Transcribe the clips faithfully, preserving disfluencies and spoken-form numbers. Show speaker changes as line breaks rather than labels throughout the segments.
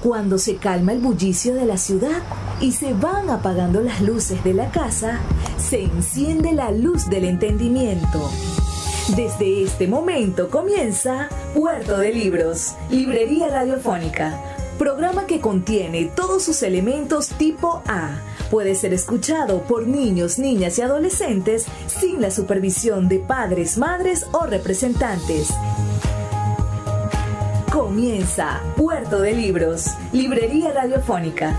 Cuando se calma el bullicio de la ciudad y se van apagando las luces de la casa, se enciende la luz del entendimiento. Desde este momento comienza Puerto de Libros, Librería Radiofónica, programa que contiene todos sus elementos tipo A. Puede ser escuchado por niños, niñas y adolescentes sin la supervisión de padres, madres o representantes. Comienza Puerto de Libros, Librería Radiofónica.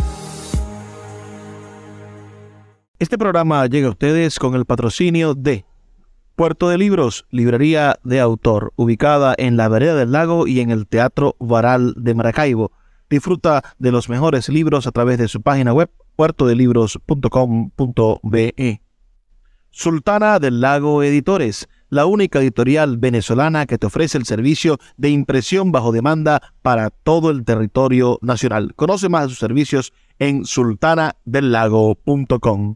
Este programa llega a ustedes con el patrocinio de Puerto de Libros, librería de autor, ubicada en la Vereda del Lago y en el Teatro Varal de Maracaibo. Disfruta de los mejores libros a través de su página web, puerto de libros punto com punto be. Sultana del Lago Editores, la única editorial venezolana que te ofrece el servicio de impresión bajo demanda para todo el territorio nacional. Conoce más de sus servicios en sultana del lago punto com.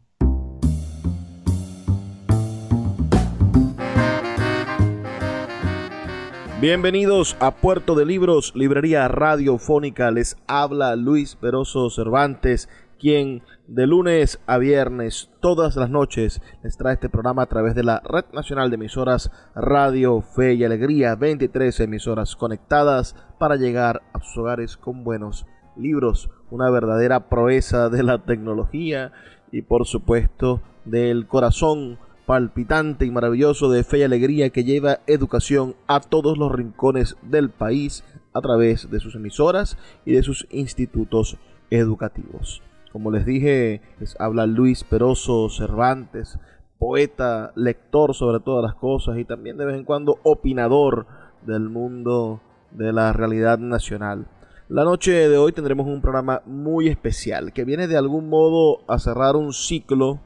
Bienvenidos a Puerto de Libros, librería radiofónica. Les habla Luis Peroso Cervantes, quien de lunes a viernes, todas las noches, les trae este programa a través de la Red Nacional de Emisoras Radio Fe y Alegría, veintitrés emisoras conectadas para llegar a sus hogares con buenos libros, una verdadera proeza de la tecnología y por supuesto del corazón palpitante y maravilloso de Fe y Alegría, que lleva educación a todos los rincones del país a través de sus emisoras y de sus institutos educativos. Como les dije, les habla Luis Peroso Cervantes, poeta, lector sobre todas las cosas y también de vez en cuando opinador del mundo de la realidad nacional. La noche de hoy tendremos un programa muy especial que viene de algún modo a cerrar un ciclo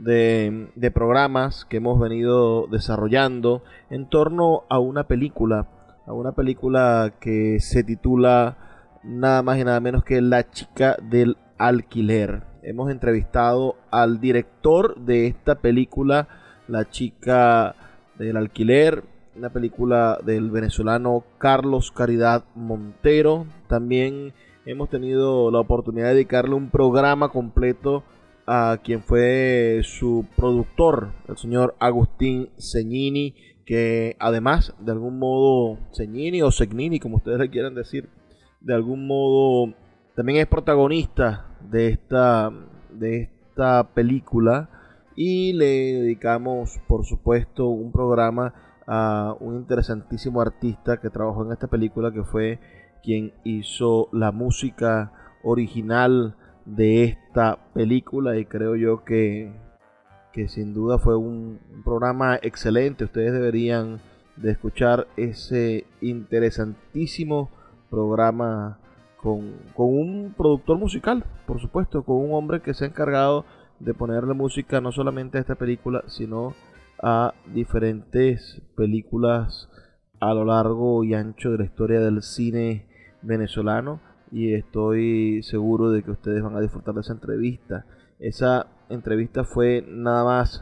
de, de programas que hemos venido desarrollando en torno a una película, a una película que se titula nada más y nada menos que La chica del alquiler. Hemos entrevistado al director de esta película, La chica del alquiler, una película del venezolano Carlos Caridad Montero. También hemos tenido la oportunidad de dedicarle un programa completo a quien fue su productor, el señor Agustín Cegnini, que además de algún modo, Cegnini o Cegnini, como ustedes le quieran decir, de algún modo también es protagonista de esta, de esta película, y le dedicamos por supuesto un programa a un interesantísimo artista que trabajó en esta película, que fue quien hizo la música original de esta película, y creo yo que, que sin duda fue un, un programa excelente. Ustedes deberían de escuchar ese interesantísimo programa con, con un productor musical, por supuesto, con un hombre que se ha encargado de ponerle música no solamente a esta película, sino a diferentes películas a lo largo y ancho de la historia del cine venezolano, y estoy seguro de que ustedes van a disfrutar de esa entrevista. Esa entrevista fue nada más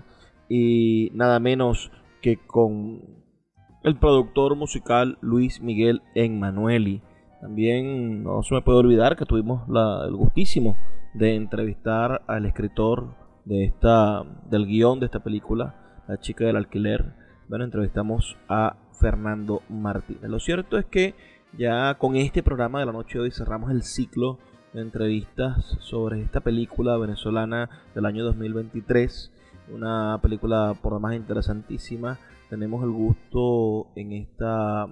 y nada menos que con el productor musical Luis Miguel Emmanuelli. También no se me puede olvidar que tuvimos la, el gustísimo de entrevistar al escritor de esta, del guión de esta película, La chica del alquiler. Bueno, entrevistamos a Fernando Martínez. Lo cierto es que ya con este programa de la noche de hoy cerramos el ciclo de entrevistas sobre esta película venezolana del año dos mil veintitrés. Una película por demás interesantísima. Tenemos el gusto en esta...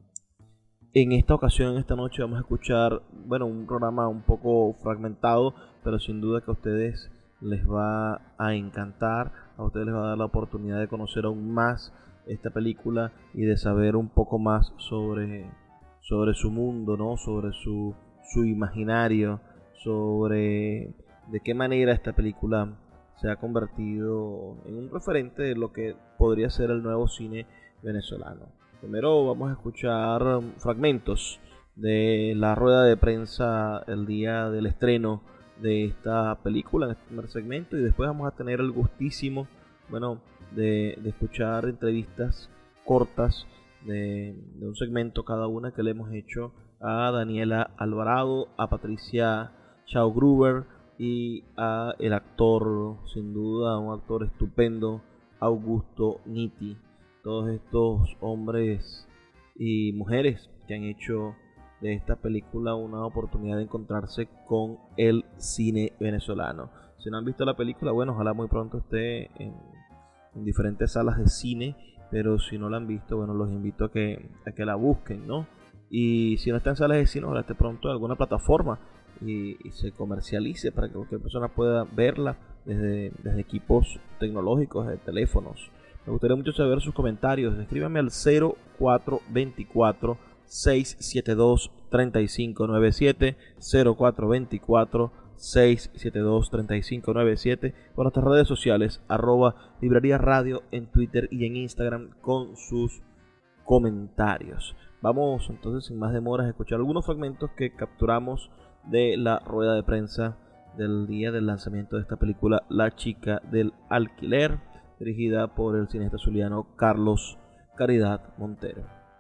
En esta ocasión, en esta noche, vamos a escuchar, bueno, un programa un poco fragmentado, pero sin duda que a ustedes les va a encantar, a ustedes les va a dar la oportunidad de conocer aún más esta película y de saber un poco más sobre, sobre su mundo, ¿no? Sobre su, su imaginario, sobre de qué manera esta película se ha convertido en un referente de lo que podría ser el nuevo cine venezolano. Primero vamos a escuchar fragmentos de la rueda de prensa el día del estreno de esta película en este primer segmento, y después vamos a tener el gustísimo, bueno, de, de escuchar entrevistas cortas de, de un segmento cada una que le hemos hecho a Daniela Alvarado, a Patricia Chao Gruber y a el actor, sin duda, un actor estupendo, Augusto Nitti. Todos estos hombres y mujeres que han hecho de esta película una oportunidad de encontrarse con el cine venezolano. Si no han visto la película, bueno, ojalá muy pronto esté en, en diferentes salas de cine, pero si no la han visto, bueno, los invito a que, a que la busquen, ¿no? Y si no está en salas de cine, ojalá esté pronto en alguna plataforma y, y se comercialice para que cualquier persona pueda verla desde, desde equipos tecnológicos, desde teléfonos. Me gustaría mucho saber sus comentarios. Escríbanme al cero cuatro dos cuatro, seis siete dos, tres cinco nueve siete, cero cuatro dos cuatro, seis siete dos, tres cinco nueve siete, o nuestras redes sociales, arroba Librería Radio en Twitter y en Instagram, con sus comentarios. Vamos entonces, sin más demoras, a escuchar algunos fragmentos que capturamos de la rueda de prensa del día del lanzamiento de esta película, La chica del alquiler, dirigida por el cineasta zuliano Carlos Caridad Montero.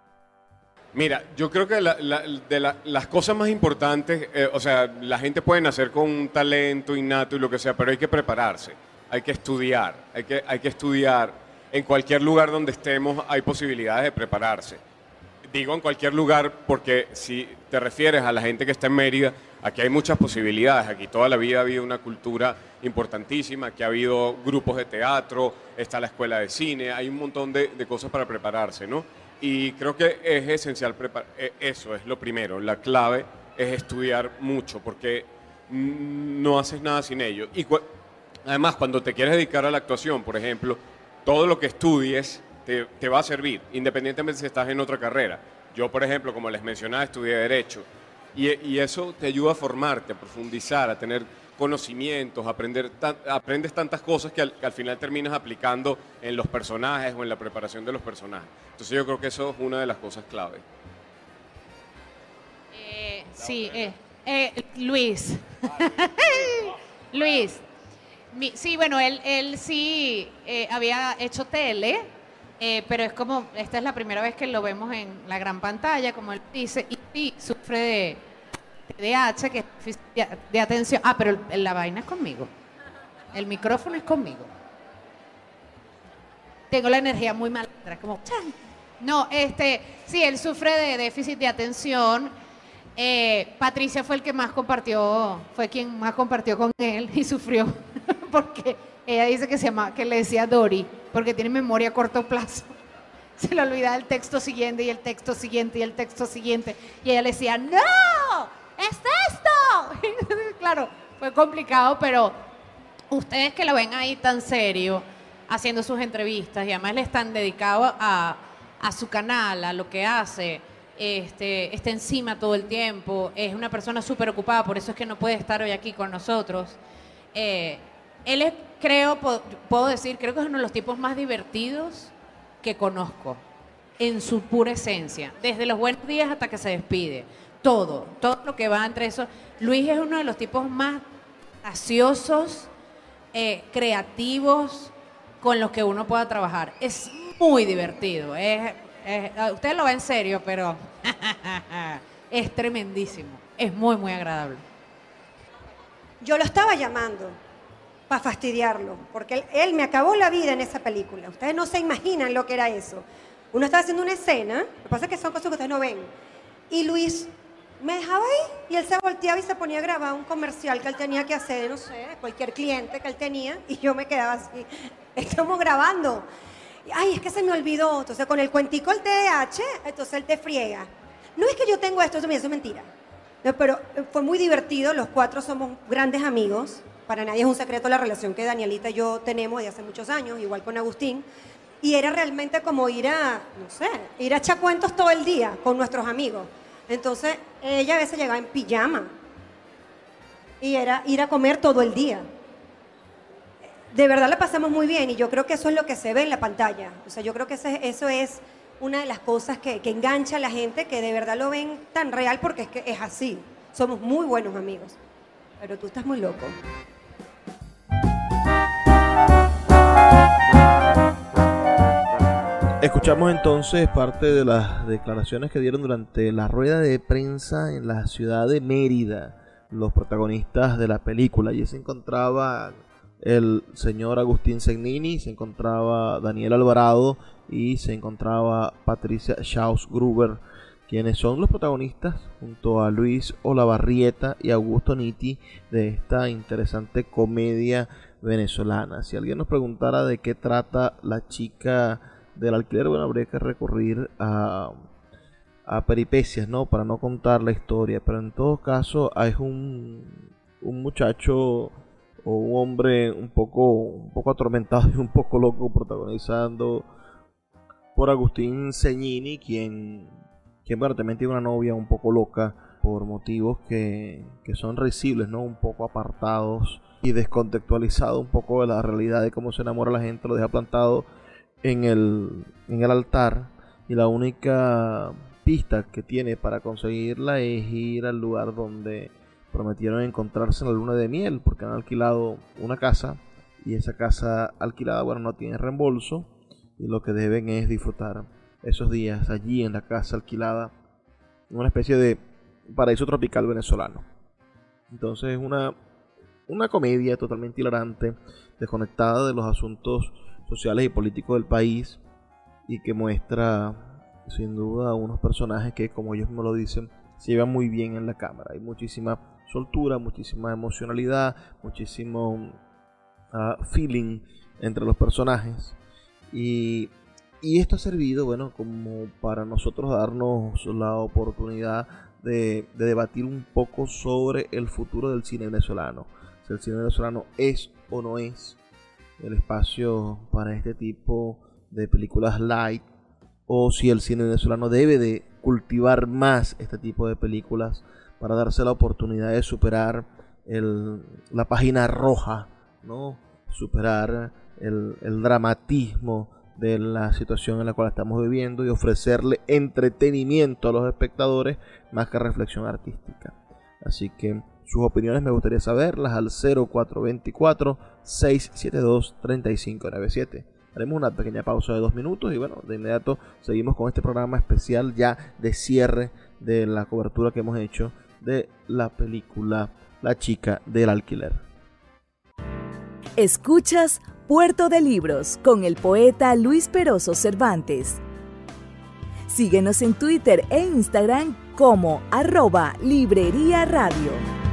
Mira, yo creo que la, la, de la, las cosas más importantes, eh, o sea, la gente puede nacer con un talento innato y lo que sea, pero hay que prepararse, hay que estudiar, hay que, hay que estudiar. En cualquier lugar donde estemos hay posibilidades de prepararse. Digo en cualquier lugar porque si te refieres a la gente que está en Mérida, aquí hay muchas posibilidades. Aquí toda la vida ha habido una cultura importantísima, aquí ha habido grupos de teatro, está la escuela de cine, hay un montón de, de cosas para prepararse, ¿no? Y creo que es esencial preparar, eso es lo primero, la clave es estudiar mucho porque no haces nada sin ello. Y cu además cuando te quieres dedicar a la actuación, por ejemplo, todo lo que estudies te, te va a servir, independientemente si estás en otra carrera. Yo, por ejemplo, como les mencionaba, estudié Derecho y, y eso te ayuda a formarte, a profundizar, a tener conocimientos, a aprender tan, aprendes tantas cosas que al, que al final terminas aplicando en los personajes o en la preparación de los personajes. Entonces yo creo que eso es una de las cosas clave.
Eh, sí, eh, eh, Luis. Luis. Mi, sí, bueno, él, él sí eh, había hecho tele, eh, pero es como, esta es la primera vez que lo vemos en la gran pantalla, como él dice, y sí sufre de T D A H, que es de, de atención. Ah, pero el, la vaina es conmigo. El micrófono es conmigo. Tengo la energía muy mal, como, ¡chan! No, este, sí, él sufre de déficit de atención. Eh, Patricia fue el que más compartió, fue quien más compartió con él y sufrió porque ella dice que se llama, que le decía Dory, porque tiene memoria a corto plazo. Se le olvidaba el texto siguiente y el texto siguiente y el texto siguiente y ella le decía, ¡no! ¡Es esto! Claro, fue complicado, pero ustedes que lo ven ahí tan serio, haciendo sus entrevistas y además le están dedicados a, a su canal, a lo que hace. Este, está encima todo el tiempo, es una persona súper ocupada, por eso es que no puede estar hoy aquí con nosotros. Eh, él es, creo, puedo, puedo decir, creo que es uno de los tipos más divertidos que conozco, en su pura esencia, desde los buenos días hasta que se despide, todo, todo lo que va entre eso. Luis es uno de los tipos más graciosos, eh, creativos, con los que uno pueda trabajar. Es muy divertido, es... Eh, usted lo ve en serio, pero es tremendísimo. Es muy, muy agradable.
Yo lo estaba llamando para fastidiarlo, porque él, él me acabó la vida en esa película. Ustedes no se imaginan lo que era eso. Uno estaba haciendo una escena, lo que pasa es que son cosas que ustedes no ven, y Luis me dejaba ahí, y él se volteaba y se ponía a grabar un comercial que él tenía que hacer, no sé, cualquier cliente que él tenía, y yo me quedaba así, estamos grabando. Ay, es que se me olvidó. Entonces, con el cuentico del T D A H, entonces él te friega. No es que yo tengo esto, eso es mentira. No, pero fue muy divertido. Los cuatro somos grandes amigos. Para nadie es un secreto la relación que Danielita y yo tenemos de hace muchos años, igual con Agustín. Y era realmente como ir a, no sé, ir a echar cuentos todo el día con nuestros amigos. Entonces, ella a veces llegaba en pijama. Y era ir a comer todo el día. De verdad la pasamos muy bien y yo creo que eso es lo que se ve en la pantalla. O sea, yo creo que ese, eso es una de las cosas que, que engancha a la gente, que de verdad lo ven tan real porque es que es así. Somos muy buenos amigos. Pero tú estás muy loco.
Escuchamos entonces parte de las declaraciones que dieron durante la rueda de prensa en la ciudad de Mérida los protagonistas de la película. Allí se encontraba el señor Agustín Segnini, se encontraba Daniel Alvarado y se encontraba Patricia Schaus-Gruber, quienes son los protagonistas junto a Luis Olavarrieta y Augusto Nitti de esta interesante comedia venezolana. Si alguien nos preguntara de qué trata La chica del alquiler, bueno, habría que recurrir a, a peripecias, ¿no? Para no contar la historia, pero en todo caso es un, un muchacho o un hombre un poco, un poco atormentado y un poco loco, protagonizando por Agustín Segnini, quien, quien bueno, también tiene una novia un poco loca por motivos que, que son risibles, ¿no? Un poco apartados y descontextualizado un poco de la realidad de cómo se enamora la gente, lo deja plantado en el, en el altar, y la única pista que tiene para conseguirla es ir al lugar donde prometieron encontrarse en la luna de miel, porque han alquilado una casa y esa casa alquilada, bueno, no tiene reembolso y lo que deben es disfrutar esos días allí en la casa alquilada, una especie de paraíso tropical venezolano. Entonces es una, una comedia totalmente hilarante, desconectada de los asuntos sociales y políticos del país, y que muestra sin duda unos personajes que, como ellos me lo dicen, se llevan muy bien en la cámara. Hay muchísima soltura, muchísima emocionalidad, muchísimo uh, feeling entre los personajes, y, y esto ha servido, bueno, como para nosotros darnos la oportunidad de, de debatir un poco sobre el futuro del cine venezolano. Si el cine venezolano es o no es el espacio para este tipo de películas light, o si el cine venezolano debe de cultivar más este tipo de películas para darse la oportunidad de superar el, la página roja, ¿no? Superar el, el dramatismo de la situación en la cual estamos viviendo y ofrecerle entretenimiento a los espectadores más que reflexión artística. Así que sus opiniones me gustaría saberlas al cero cuatro dos cuatro, seis siete dos, tres cinco nueve siete. Haremos una pequeña pausa de dos minutos y bueno, de inmediato seguimos con este programa especial ya de cierre de la cobertura que hemos hecho de la película La chica del alquiler.
Escuchas Puerto de Libros con el poeta Luis Peroso Cervantes. Síguenos en Twitter e Instagram como arroba Librería Radio.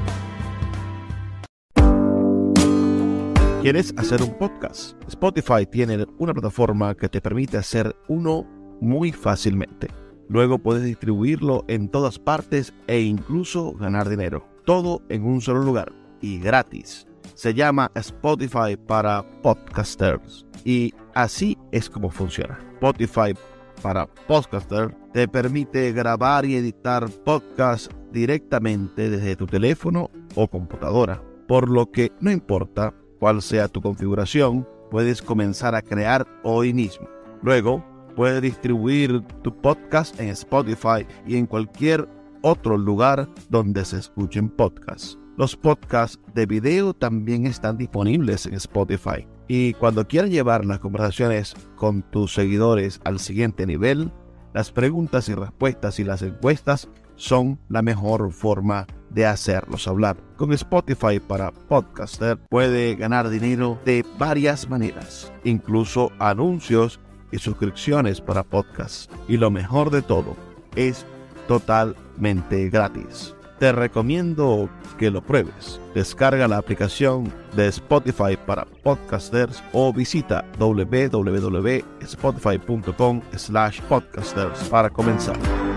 ¿Quieres hacer un podcast? Spotify tiene una plataforma que te permite hacer uno muy fácilmente. Luego puedes distribuirlo en todas partes e incluso ganar dinero. Todo en un solo lugar y gratis. Se llama Spotify para podcasters y así es como funciona. Spotify para podcasters te permite grabar y editar podcasts directamente desde tu teléfono o computadora, por lo que no importa cuál sea tu configuración, puedes comenzar a crear hoy mismo. Luego, puedes distribuir tu podcast en Spotify y en cualquier otro lugar donde se escuchen podcasts. Los podcasts de video también están disponibles en Spotify. Y cuando quieras llevar las conversaciones con tus seguidores al siguiente nivel, las preguntas y respuestas y las encuestas son la mejor forma de hacerlos hablar. Con Spotify para podcaster puede ganar dinero de varias maneras, incluso anuncios y suscripciones para podcasts. Y lo mejor de todo, es totalmente gratis. Te recomiendo que lo pruebes. Descarga la aplicación de Spotify para podcasters o visita w w w punto spotify punto com slash podcasters para comenzar.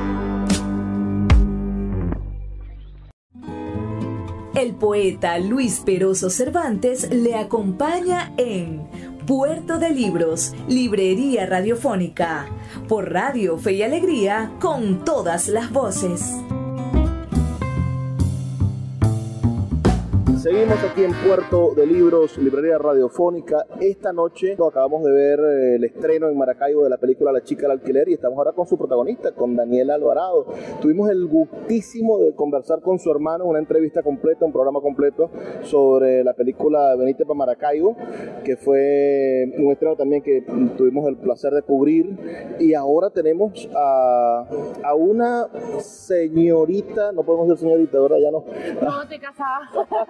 El poeta Luis Peroso Cervantes le acompaña en Puerto de Libros, Librería Radiofónica, por Radio Fe y Alegría, con todas las voces.
Seguimos aquí en Puerto de Libros, librería radiofónica. Esta noche acabamos de ver el estreno en Maracaibo de la película La chica del alquiler y estamos ahora con su protagonista, con Daniel Alvarado. Tuvimos el gustísimo de conversar con su hermano, una entrevista completa, un programa completo sobre la película Venite pa' Maracaibo, que fue un estreno también que tuvimos el placer de cubrir. Y ahora tenemos a, a una señorita, no podemos decir señorita, ¿verdad? Ya no.
No, estoy casada.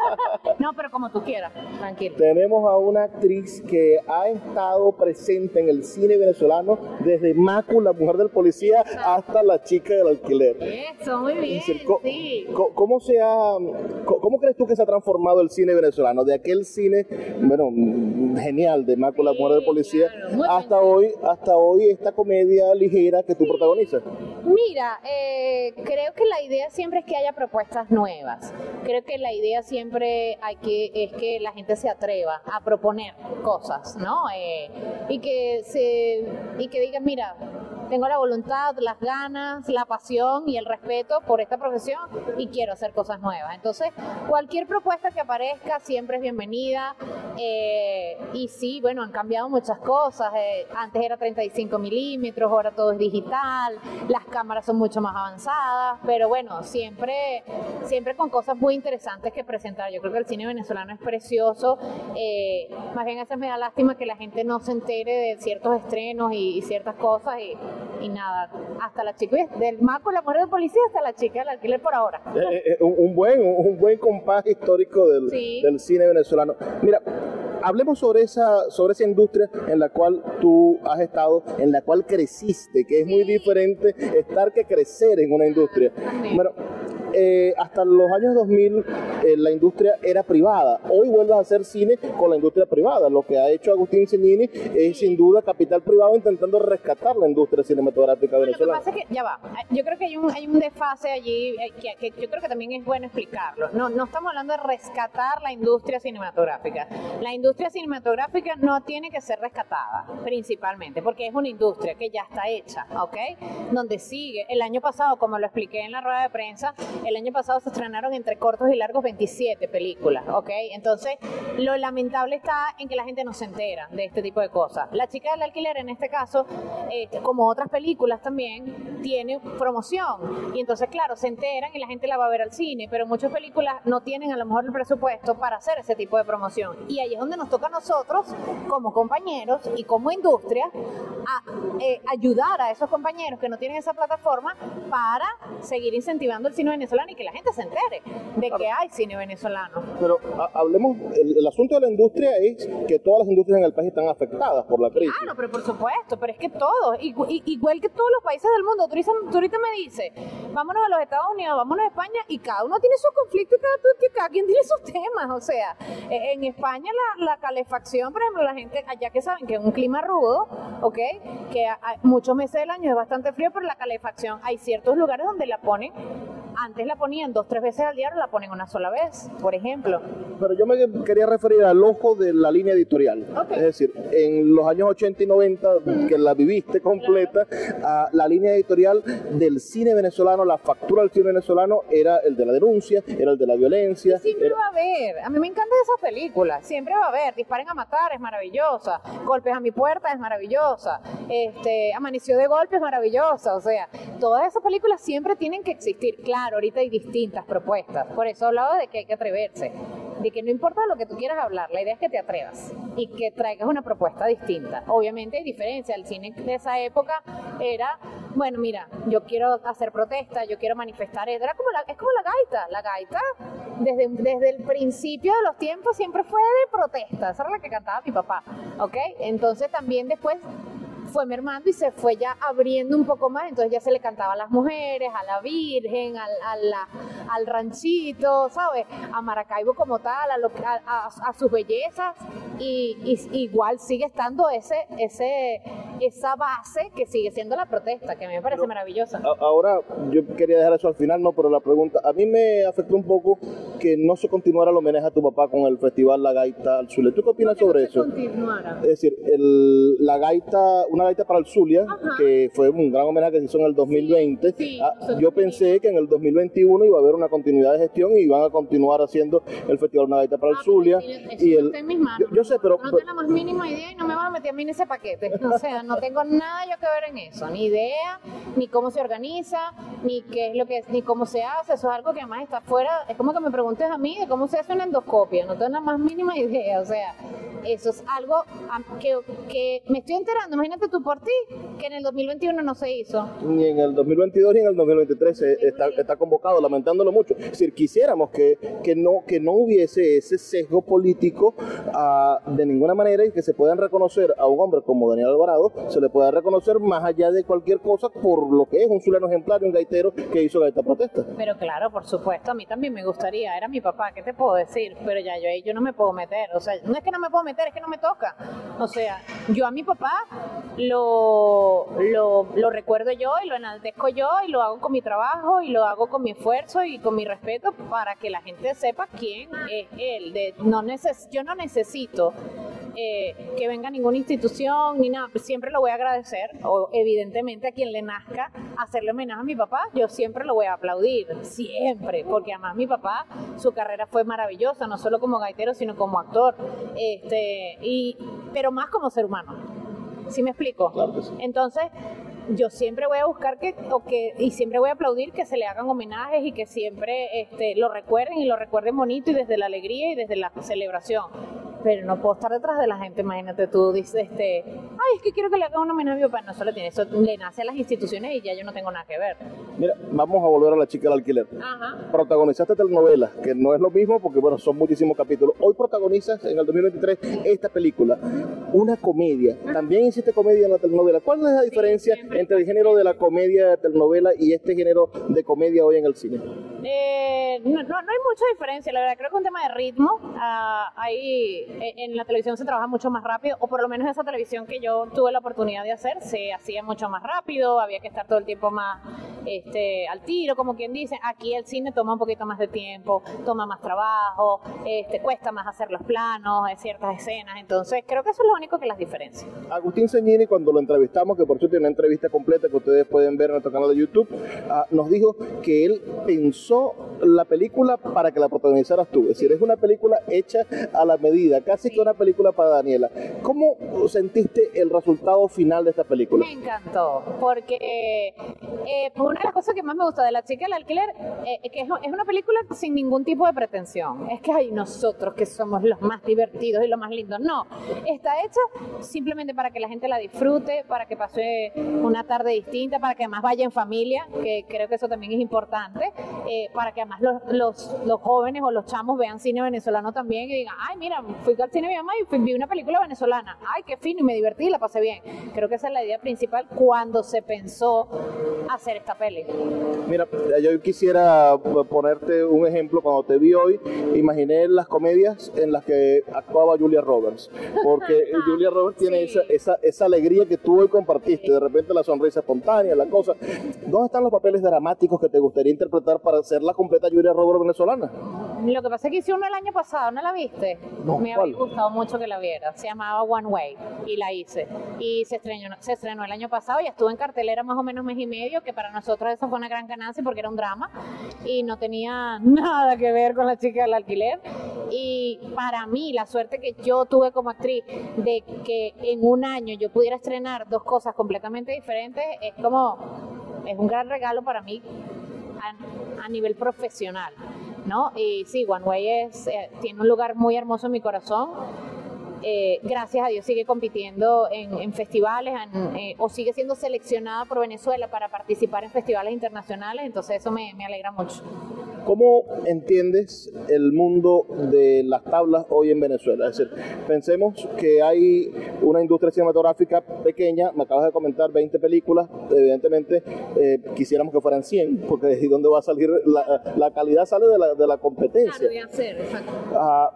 No, pero como tú quieras, tranquilo.
Tenemos a una actriz que ha estado presente en el cine venezolano desde Macu, la mujer del policía, hasta La chica del alquiler.
Eso, muy bien,
Es decir, co-
sí.
co- ¿cómo, se ha, co- ¿Cómo crees tú que se ha transformado el cine venezolano? De aquel cine, bueno, genial, de Macu, la
Sí,
mujer del policía,
claro, muy
hasta
bien.
hoy, hasta hoy esta comedia ligera que tú protagonizas.
Mira, eh, creo que la idea siempre es que haya propuestas nuevas. Creo que la idea siempre hay que, es que la gente se atreva a proponer cosas, ¿no? Eh, y que se y que digan, mira, tengo la voluntad, las ganas, la pasión y el respeto por esta profesión y quiero hacer cosas nuevas. Entonces, cualquier propuesta que aparezca siempre es bienvenida. Eh, y sí, bueno, han cambiado muchas cosas. Eh, antes era treinta y cinco milímetros, ahora todo es digital, las cámaras son mucho más avanzadas, pero bueno, siempre, siempre con cosas muy interesantes que presentar. Yo creo que el cine venezolano es precioso. Eh, más bien a veces me da lástima que la gente no se entere de ciertos estrenos y, y ciertas cosas y Y nada, hasta la chica del Maco, la mujer del policía, hasta la chica del alquiler por ahora.
Eh, eh, un, un buen un buen compás histórico del,
Sí.
del cine venezolano. Mira, hablemos sobre esa sobre esa industria en la cual tú has estado, en la cual creciste, que es muy diferente estar que crecer en una industria.
También.
Bueno, eh, hasta los años dos mil eh, la industria era privada. Hoy vuelves a hacer cine con la industria privada. Lo que ha hecho Agustín Cegnini es sin duda capital privado intentando rescatar la industria cinematográfica
Lo que
venezolana.
pasa es que, ya va, yo creo que hay un, hay un desfase allí eh, que, que yo creo que también es bueno explicarlo. No, no estamos hablando de rescatar la industria cinematográfica. La industria cinematográfica no tiene que ser rescatada, principalmente, porque es una industria que ya está hecha, ¿ok? Donde sigue. El año pasado, como lo expliqué en la rueda de prensa, el año pasado se estrenaron entre cortos y largos veintisiete películas, ¿ok? Entonces, lo lamentable está en que la gente no se entera de este tipo de cosas. La chica del alquiler, en este caso, eh, como otras películas también, tiene promoción. Y entonces, claro, se enteran y la gente la va a ver al cine, pero muchas películas no tienen a lo mejor el presupuesto para hacer ese tipo de promoción. Y ahí es donde nos toca a nosotros, como compañeros y como industria, a, eh, ayudar a esos compañeros que no tienen esa plataforma para seguir incentivando el cine venezolano y que la gente se entere de que hay cine venezolano.
Pero ha- hablemos, el, el asunto de la industria es que todas las industrias en el país están afectadas por la crisis.
Claro, pero por supuesto, pero es que todos, igu- i- igual que todos los países del mundo, tú ahorita, tú ahorita me dices, vámonos a los Estados Unidos, vámonos a España, y cada uno tiene sus conflictos y cada, tu- cada quien tiene sus temas, o sea, eh, en España la, la calefacción, por ejemplo, la gente, allá que saben que es un clima rudo, ¿ok? Que a- a- muchos meses del año es bastante frío, pero la calefacción, hay ciertos lugares donde la ponen, antes la ponían dos, tres veces al día, ahora la ponen una sola vez, por ejemplo.
Pero yo me quería referir al ojo de la línea editorial.
Ok.
Es decir, en los años ochenta y noventa, que la viviste completa, ah, la línea editorial del cine venezolano, la factura del cine venezolano era el de la denuncia, era el de la violencia.
Siempre
era-
va a haber, a mí me encantan esas películas, siempre va a haber, Disparen a matar es maravillosa, Golpes a mi puerta es maravillosa, este, Amaneció de golpe es maravillosa, o sea, todas esas películas siempre tienen que existir. Claro, ahorita hay distintas propuestas, por eso he hablado de que hay que atreverse, de que no importa lo que tú quieras hablar, la idea es que te atrevas y que traigas una propuesta distinta. Obviamente hay diferencia, el cine de esa época era, bueno, mira, yo quiero hacer protesta, yo quiero manifestar, era como la, es como la gaita, la gaita desde, desde el principio de los tiempos siempre fue de protesta, esa era la que cantaba mi papá, ¿ok? Entonces también después fue mermando y se fue ya abriendo un poco más, entonces ya se le cantaba a las mujeres, a la Virgen, al, a la- al ranchito, ¿sabes? A Maracaibo como tal, a, lo, a, a- a sus bellezas, y, y igual sigue estando ese, ese, esa base que sigue siendo la protesta, que a mí me parece maravillosa.
A- Ahora, yo quería dejar eso al final, no, pero la pregunta, a mí me afectó un poco que no se continuara el homenaje a tu papá con el festival La Gaita al Zulia. ¿Tú qué opinas sobre
no
eso?
Continuara.
Es decir, el, la gaita, una gaita para el Zulia,
Ajá.
que fue un gran homenaje que se hizo en el dos mil veinte.
Sí, sí,
ah,
eso
yo
sí.
pensé que en el dos mil veintiuno iba a haber una continuidad de gestión y iban a continuar haciendo el festival Una Gaita para el
Ah, pero
Zulia.
eso no
Y el,
está en mis manos.
yo, yo sé, pero...
No tengo la más mínima idea y no me vas a meter a mí en ese paquete. O sea, no tengo nada yo que ver en eso. Ni idea, ni cómo se organiza, ni qué es lo que es, ni cómo se hace. Eso es algo que además está fuera. Es como que me preguntes a mí de cómo se hace una endoscopia. No tengo la más mínima idea. O sea, eso es algo que, que me estoy enterando. Imagínate tú por ti, que en el dos mil veintiuno no se hizo.
Ni en el dos mil veintidós ni en el dos mil veintitrés se- está, está convocado, lamentándolo mucho. Es decir, quisiéramos que, que, no, que no hubiese ese sesgo político ah, de ninguna manera y que se puedan reconocer a un hombre como Daniel Alvarado, se le pueda reconocer más allá de cualquier cosa por lo que es un zuliano ejemplar y un gaitero que hizo gaita protesta.
Pero claro, por supuesto, a mí también me gustaría, era mi papá, ¿qué te puedo decir? Pero ya yo ahí yo no me puedo meter, o sea, no es que no me puedo meter, es que no me toca. O sea, yo a mi papá lo, lo, lo recuerdo yo y lo enaltezco yo y lo hago con mi trabajo y lo hago con mi esfuerzo y con mi respeto para que la gente sepa quién es él. De, no neces yo no necesito eh, que venga ninguna institución ni nada, siempre lo voy a agradecer, o evidentemente a quien le nazca hacerle homenaje a mi papá, yo siempre lo voy a aplaudir, siempre, porque además mi papá, su carrera fue maravillosa, no solo como gaitero, sino como actor, este, y, pero más como ser humano. ¿Sí me explico?
Claro que sí.
Entonces, yo siempre voy a buscar que, o que, y siempre voy a aplaudir que se le hagan homenajes y que siempre este, lo recuerden y lo recuerden bonito y desde la alegría y desde la celebración. Pero no puedo estar detrás de la gente, imagínate tú, dices, este, ay, es que quiero que le hagan un homenaje a mi papá. No, eso le tiene, eso le nace a las instituciones y ya yo no tengo nada que ver.
Mira, vamos a volver a La Chica del Alquiler.
Ajá.
Protagonizaste telenovelas, que no es lo mismo porque, bueno, son muchísimos capítulos. Hoy protagonizas en el dos mil veintitrés esta película, una comedia. También hiciste comedia en la telenovela. ¿Cuál es la diferencia
siempre.
entre el género de la comedia de telenovela y este género de comedia hoy en el cine?
Eh, no, no, no hay mucha diferencia, la verdad, creo que es un tema de ritmo. Ah, ahí en, en la televisión se trabaja mucho más rápido, o por lo menos esa televisión que yo tuve la oportunidad de hacer se hacía mucho más rápido, había que estar todo el tiempo más este, al tiro, como quien dice. Aquí el cine toma un poquito más de tiempo, toma más trabajo, este, cuesta más hacer los planos, eh, ciertas escenas, entonces creo que eso es lo único que las diferencia.
Agustín Cegnini, cuando lo entrevistamos, que por cierto tiene una entrevista completa que ustedes pueden ver en nuestro canal de YouTube, ah, nos dijo que él pensó la película para que la protagonizaras tú. Es decir, es una película hecha a la medida, casi que una película para Daniela. ¿Cómo sentiste el resultado final de esta película?
Me encantó, porque eh, eh, una de las cosas que más me gusta de La Chica del Alquiler eh, es que es, es una película sin ningún tipo de pretensión. Es que hay nosotros que somos los más divertidos y los más lindos. No, está hecha simplemente para que la gente la disfrute, para que pase una tarde distinta, para que además vaya en familia, que creo que eso también es importante, eh, para que además los, los, los jóvenes o los chamos vean cine venezolano también y digan, ay, mira, fui al cine de mi mamá y fui, vi una película venezolana, ay, qué fino, y me divertí y la pasé bien. Creo que esa es la idea principal cuando se pensó hacer esta peli.
Mira, yo quisiera ponerte un ejemplo. Cuando te vi hoy, imaginé las comedias en las que actuaba Julia Roberts, porque Julia Roberts tiene
Sí.
esa, esa, esa alegría que tú hoy compartiste, de repente la sonrisa espontánea, la cosa. ¿Dónde están los papeles dramáticos que te gustaría interpretar para ser la completa Julia Roberts venezolana?
Lo que pasa es que hice uno el año pasado, ¿no la viste?
No,
me
¿cuál?
había gustado mucho que la viera. Se llamaba One Way y la hice. Y se estrenó, se estrenó el año pasado y estuvo en cartelera más o menos mes y medio, que para nosotros eso fue una gran ganancia porque era un drama y no tenía nada que ver con La Chica del Alquiler. Y para mí, la suerte que yo tuve como actriz de que en un año yo pudiera estrenar dos cosas completamente diferentes, es como, es un gran regalo para mí a, a nivel profesional, ¿no? Y sí, One Way es, eh, tiene un lugar muy hermoso en mi corazón. Eh, gracias a Dios sigue compitiendo en, en festivales en, eh, o sigue siendo seleccionada por Venezuela para participar en festivales internacionales, entonces eso me, me alegra mucho.
¿Cómo entiendes el mundo de las tablas hoy en Venezuela? Es decir, pensemos que hay una industria cinematográfica pequeña, me acabas de comentar veinte películas, evidentemente eh, quisiéramos que fueran cien, porque ¿y dónde va a salir? La, la calidad sale de la, de la competencia.
Claro, de hacer, exacto.
Ah,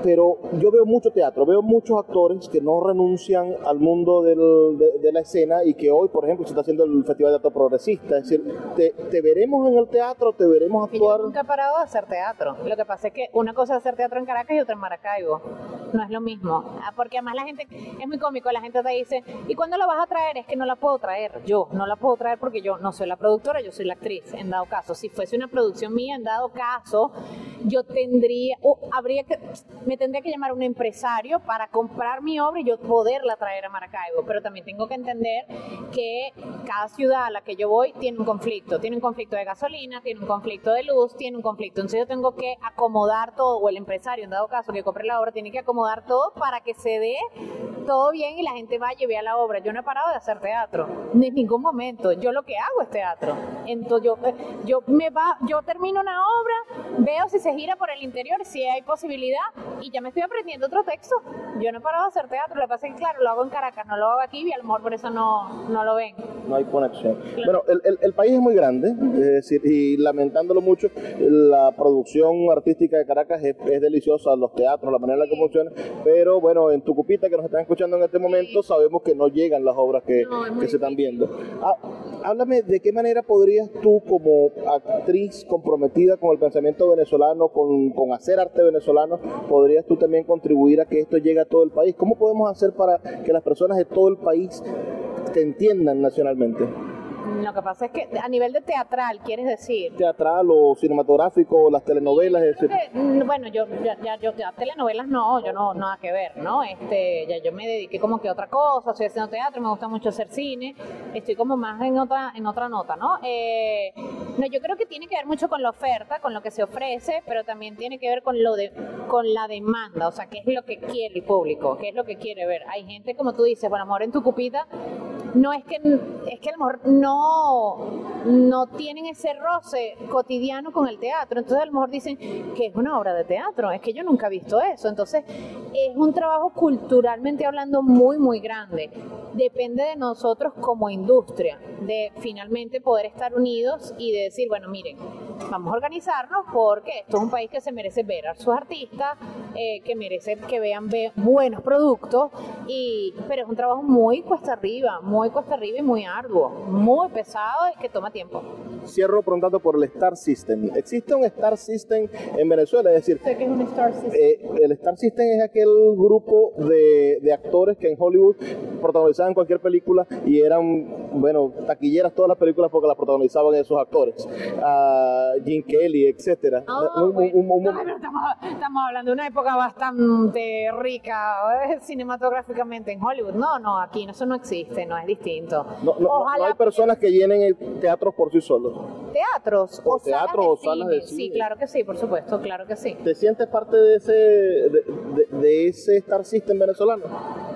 pero yo veo mucho teatro, veo muchos actores que no renuncian al mundo del, de, de la escena y que hoy, por ejemplo, se está haciendo el Festival de Teatro Progresista. Es decir, te, te veremos en el teatro, te veremos actuar.
Yo nunca he parado de hacer teatro. Lo que pasa es que una cosa es hacer teatro en Caracas y otra en Maracaibo. No es lo mismo. Porque además la gente, es muy cómico, la gente te dice, ¿y cuándo la vas a traer? Es que no la puedo traer. Yo no la puedo traer porque yo no soy la productora, yo soy la actriz, en dado caso. Si fuese una producción mía, en dado caso, yo tendría, o habría que, me tendría que llamar un empresario para comprar mi obra y yo poderla traer a Maracaibo. Pero también tengo que entender que cada ciudad a la que yo voy tiene un conflicto. Tiene un conflicto de gasolina, tiene un conflicto de luz, tiene un conflicto. Entonces yo tengo que acomodar todo, o el empresario, en dado caso, que compre la obra, tiene que acomodar todo para que se dé todo bien y la gente vaya y vea la obra. Yo no he parado de hacer teatro, ni en ningún momento. Yo lo que hago es teatro. Entonces yo, yo, me va, yo termino una obra, veo si se gira por el interior, si hay posibilidad, y ya me estoy aprendiendo otro texto. Yo no he parado de hacer teatro. Lo que pasa es que, claro, lo hago en Caracas, no lo hago aquí y a lo mejor por eso no, no lo ven.
No hay conexión. Claro. Bueno, el, el, el país es muy grande, es decir, y lamentándolo mucho, la producción artística de Caracas es, es deliciosa, los teatros, la manera en la que funciona, pero bueno, en Tucupita, que nos están escuchando en este momento, sabemos que no llegan las obras que, no, que se están viendo. Ah, háblame, ¿de qué manera podrías tú, como actriz comprometida con el pensamiento venezolano, con, con hacer arte venezolano, podrías tú también contribuir a que esto llegue a todo el país? ¿Cómo podemos hacer para que las personas de todo el país te entiendan nacionalmente?
Lo que pasa es que a nivel de teatral, ¿quieres decir?
Teatral o cinematográfico, las telenovelas, es decir.
Que, bueno, yo ya, ya, yo ya telenovelas no, yo no, nada que ver, ¿no? Este, ya yo me dediqué como que a otra cosa, estoy haciendo teatro, me gusta mucho hacer cine, estoy como más en otra, en otra nota, ¿no? Eh, no, yo creo que tiene que ver mucho con la oferta, con lo que se ofrece, pero también tiene que ver con lo de, con la demanda, o sea, qué es lo que quiere el público, qué es lo que quiere ver. Hay gente, como tú dices, bueno, a lo mejor en Tucupita, no es que, es que a lo mejor no no tienen ese roce cotidiano con el teatro, entonces a lo mejor dicen que es una obra de teatro, es que yo nunca he visto eso, entonces es un trabajo culturalmente hablando muy muy grande. Depende de nosotros como industria, de finalmente poder estar unidos y de decir, bueno, miren, vamos a organizarnos porque esto es un país que se merece ver a sus artistas, eh, que merece que vean ve buenos productos, y, pero es un trabajo muy cuesta arriba, muy cuesta arriba y muy arduo, muy pesado y que toma tiempo.
Cierro preguntando por el Star System. ¿Existe un Star System en Venezuela? Es decir,
¿qué es un Star System?
Eh, el Star System es aquel grupo de, de actores que en Hollywood protagonizaban cualquier película y eran, bueno, taquilleras todas las películas porque las protagonizaban esos actores. Uh, Jim Kelly, etcétera.
Oh, un, un, un, un, no, pero estamos, estamos hablando de una época bastante rica eh, cinematográficamente en Hollywood. No, no, aquí eso no existe, no es distinto.
No, no, Ojalá, no hay personas que llenen el teatros por sí solos.
¿Teatros?
O,
o
teatros
salas
o salas de cine.
Sí, claro que sí, por supuesto, claro que sí.
¿Te sientes parte de ese, de, de, de ese Star System venezolano?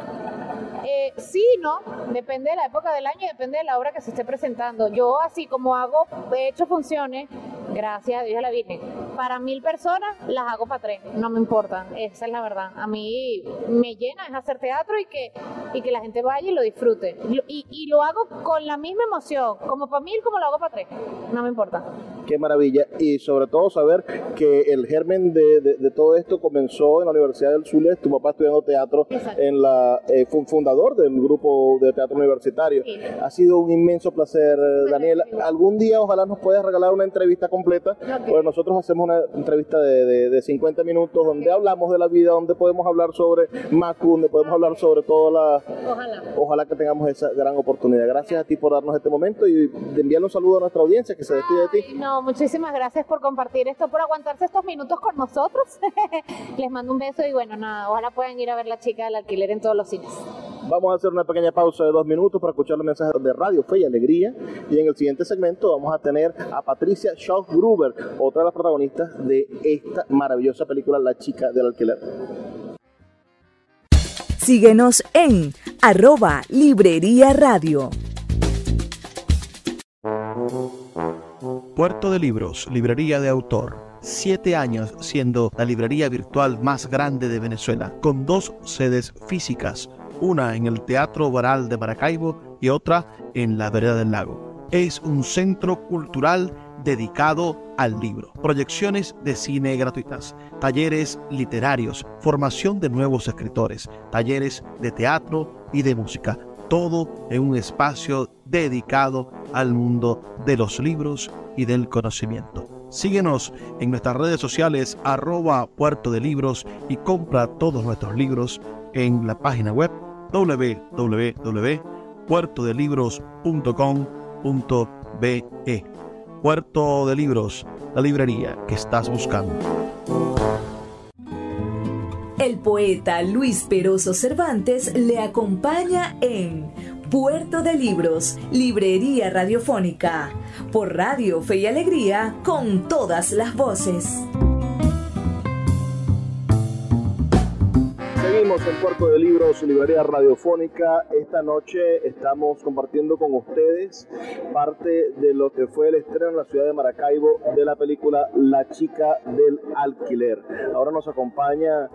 Eh, sí, no, depende de la época del año y depende de la obra que se esté presentando. Yo así como hago, he hecho funciones, gracias a Dios a la Virgen, para mil personas las hago para tres, no me importa, esa es la verdad. A mí me llena es hacer teatro y que, y que la gente vaya y lo disfrute. Y, y lo hago con la misma emoción, como para mil como lo hago para tres, no me importa.
Qué maravilla, y sobre todo saber que el germen de, de, de todo esto comenzó en la Universidad del Zulia, tu papá estudiando teatro. Exacto. En la eh, fundador del grupo de teatro universitario. Sí. Ha sido un inmenso placer, Daniela. Algún día ojalá nos puedas regalar una entrevista completa, okay. Porque nosotros hacemos una entrevista de, de, de cincuenta minutos donde okay. hablamos de la vida, donde podemos hablar sobre Macu, donde podemos okay. hablar sobre toda la...
Ojalá.
Ojalá que tengamos esa gran oportunidad. Gracias a ti por darnos este momento y de enviarle un saludo a nuestra audiencia que se despide de ti.
No, muchísimas gracias por compartir esto, por aguantarse estos minutos con nosotros. Les mando un beso y bueno, nada, ojalá puedan ir a ver La Chica del Alquiler en todos los cines.
Vamos a hacer una pequeña pausa de dos minutos para escuchar los mensajes de Radio Fe y Alegría, y en el siguiente segmento vamos a tener a Patricia Shaw Gruber, otra de las protagonistas de esta maravillosa película La Chica del Alquiler.
Síguenos en arroba Librería Radio.
Puerto de Libros, librería de autor. Siete años siendo la librería virtual más grande de Venezuela, con dos sedes físicas, una en el Teatro Baral de Maracaibo y otra en la Vereda del Lago. Es un centro cultural dedicado al libro. Proyecciones de cine gratuitas, talleres literarios, formación de nuevos escritores, talleres de teatro y de música. Todo en un espacio dedicado al mundo de los libros y del conocimiento. Síguenos en nuestras redes sociales arroba Puerto de Libros y compra todos nuestros libros en la página web doble u doble u doble u punto puerto de libros punto com punto be. Puerto de Libros, la librería que estás buscando.
El poeta Luis Peroso Cervantes le acompaña en Puerto de Libros, librería radiofónica, por Radio Fe y Alegría, con todas las voces.
Seguimos en Puerto de Libros, librería radiofónica. Esta noche estamos compartiendo con ustedes parte de lo que fue el estreno en la ciudad de Maracaibo de la película La chica del alquiler. Ahora nos acompaña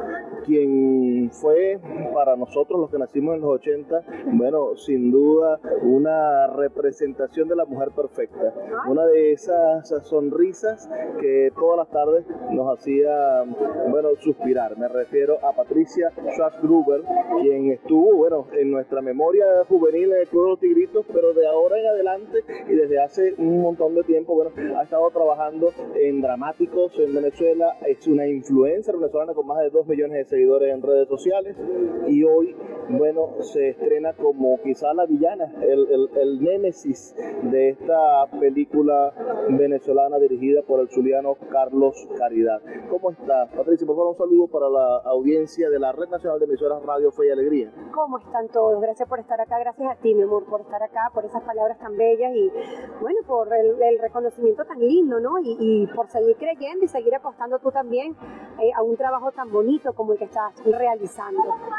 quien fue para nosotros, los que nacimos en los ochenta, bueno, sin duda una representación de la mujer perfecta. Una de esas sonrisas que todas las tardes nos hacía, bueno, suspirar. Me refiero a Patricia Schwarzenegger, quien estuvo, bueno, en nuestra memoria juvenil en el Club de los Tigritos, pero de ahora en adelante y desde hace un montón de tiempo, bueno, ha estado trabajando en dramáticos en Venezuela. Es una influencer venezolana con más de dos millones de seguidores en redes sociales y hoy, bueno, se estrena como quizá la villana, el, el, el némesis de esta película venezolana dirigida por el zuliano Carlos Caridad. ¿Cómo estás, Patricia? Por favor, un saludo para la audiencia de la Red Nacional de Emisoras Radio Fe y Alegría.
¿Cómo están todos? Gracias por estar acá, gracias a ti, mi amor, por estar acá, por esas palabras tan bellas y, bueno, por el, el reconocimiento tan lindo, ¿no? Y, y por seguir creyendo y seguir apostando tú también eh, a un trabajo tan bonito como el que estás realizando.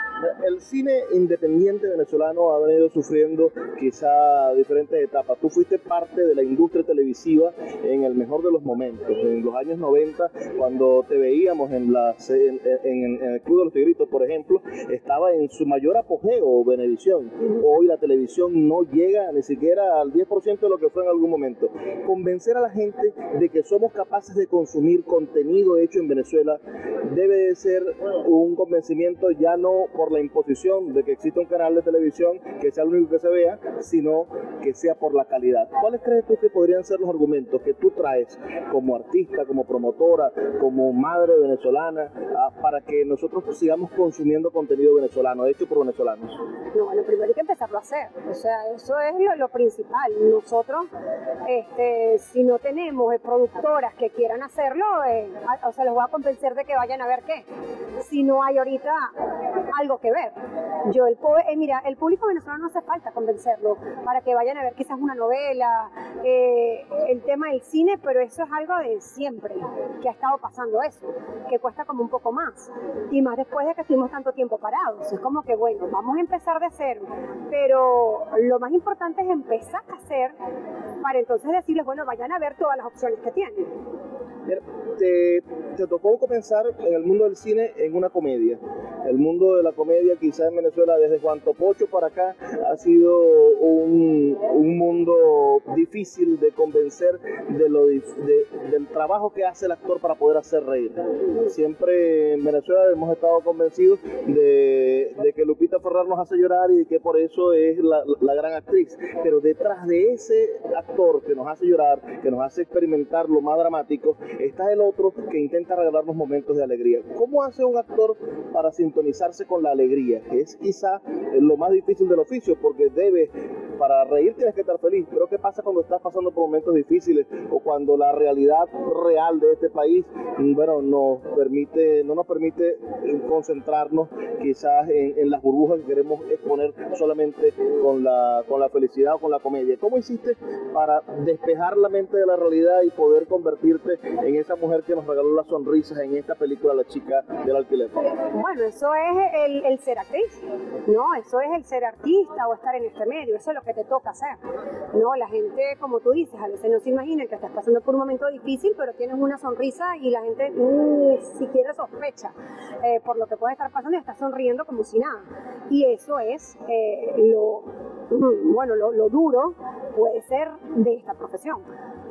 El cine independiente venezolano ha venido sufriendo quizá diferentes etapas. Tú fuiste parte de la industria televisiva en el mejor de los momentos, en los años noventa, cuando te veíamos en, la, en, en, en el Club de los Tigritos, por ejemplo, estaba en su mayor apogeo Venevisión. Hoy la televisión no llega ni siquiera al diez por ciento de lo que fue en algún momento. Convencer a la gente de que somos capaces de consumir contenido hecho en Venezuela debe de ser un convencimiento ya no por la imposición de que exista un canal de televisión que sea el único que se vea, sino que sea por la calidad. ¿Cuáles crees tú que podrían ser los argumentos que tú traes como artista, como promotora, como madre venezolana, para que nosotros sigamos consumiendo contenido venezolano, hecho por venezolanos?
No, bueno, primero hay que empezarlo a hacer, o sea, eso es lo, lo principal. Nosotros, este, si no tenemos eh, productoras que quieran hacerlo, eh, o sea, los voy a convencer de que vayan a ver qué, si no hay ahorita algo que ver. Yo, el eh, mira, el público venezolano no hace falta convencerlo para que vayan a ver quizás una novela, eh, el tema del cine, pero eso es algo de siempre, que ha estado pasando eso, que cuesta como un poco más, y más después de que estuvimos tanto tiempo parados. Es como que, bueno, vamos a empezar de cero, pero lo más importante es empezar a hacer para entonces decirles, bueno, vayan a ver todas las opciones que tienen.
Te, te tocó comenzar en el mundo del cine en una comedia. El mundo de la comedia quizás en Venezuela desde Juan Topocho para acá ha sido un, un mundo difícil de convencer de lo, de, del trabajo que hace el actor para poder hacer reír. Siempre en Venezuela hemos estado convencidos de, de que Lupita Ferrer nos hace llorar y que por eso es la, la gran actriz. Pero detrás de ese actor que nos hace llorar, que nos hace experimentar lo más dramático, está el otro que intenta regalarnos momentos de alegría. ¿Cómo hace un actor para sintonizarse con la alegría? Que es quizá lo más difícil del oficio, porque debe, para reír tienes que estar feliz, pero ¿qué pasa cuando estás pasando por momentos difíciles o cuando la realidad real de este país, bueno, nos permite, no nos permite concentrarnos quizás en, en las burbujas que queremos exponer solamente con la, con la felicidad o con la comedia? ¿Cómo hiciste para despejar la mente de la realidad y poder convertirte en esa mujer que nos regaló las sonrisas en esta película La chica del alquiler?
Bueno, eso es el, el ser actriz, ¿no? Eso es el ser artista o estar en este medio, eso es lo que te toca hacer, ¿no? La gente, como tú dices, a veces no se imagina que estás pasando por un momento difícil, pero tienes una sonrisa y la gente ni siquiera sospecha eh, por lo que puede estar pasando y estás sonriendo como si nada. Y eso es eh, lo, bueno, lo, lo duro puede ser de esta profesión.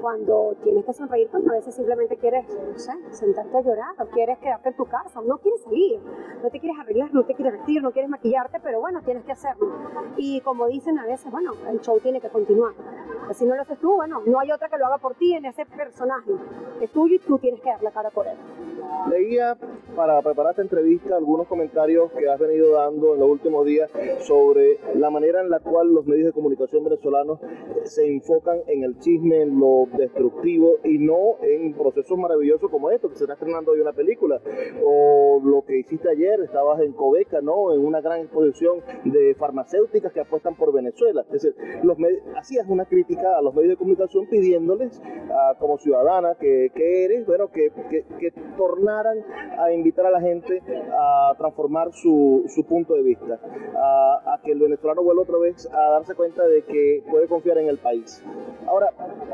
cuando tienes que sonreír, cuando a veces simplemente quieres, no sé, sentarte a llorar, o quieres quedarte en tu casa, o no quieres salir, no te quieres arreglar, no te quieres vestir, no quieres maquillarte, pero bueno, tienes que hacerlo. Y como dicen a veces, bueno, el show tiene que continuar. Pues si no lo haces tú, bueno, no hay otra que lo haga por ti en ese personaje. Es tuyo y tú tienes que dar la cara por él.
Leía para preparar esta entrevista algunos comentarios que has venido dando en los últimos días sobre la manera en la cual los medios de comunicación venezolanos se enfocan en el chisme, en lo destructivo y no en procesos maravillosos como esto, que se está estrenando hoy una película, o lo que hiciste ayer, estabas en Coveca, ¿no?, en una gran exposición de farmacéuticas que apuestan por Venezuela. Es decir, los hacías una crítica a los medios de comunicación pidiéndoles, uh, como ciudadana que, que eres, bueno, que, que, que tornaran a invitar a la gente a transformar su, su punto de vista, a, a que el venezolano vuelva otra vez a darse cuenta de que puede confiar en el país. Ahora,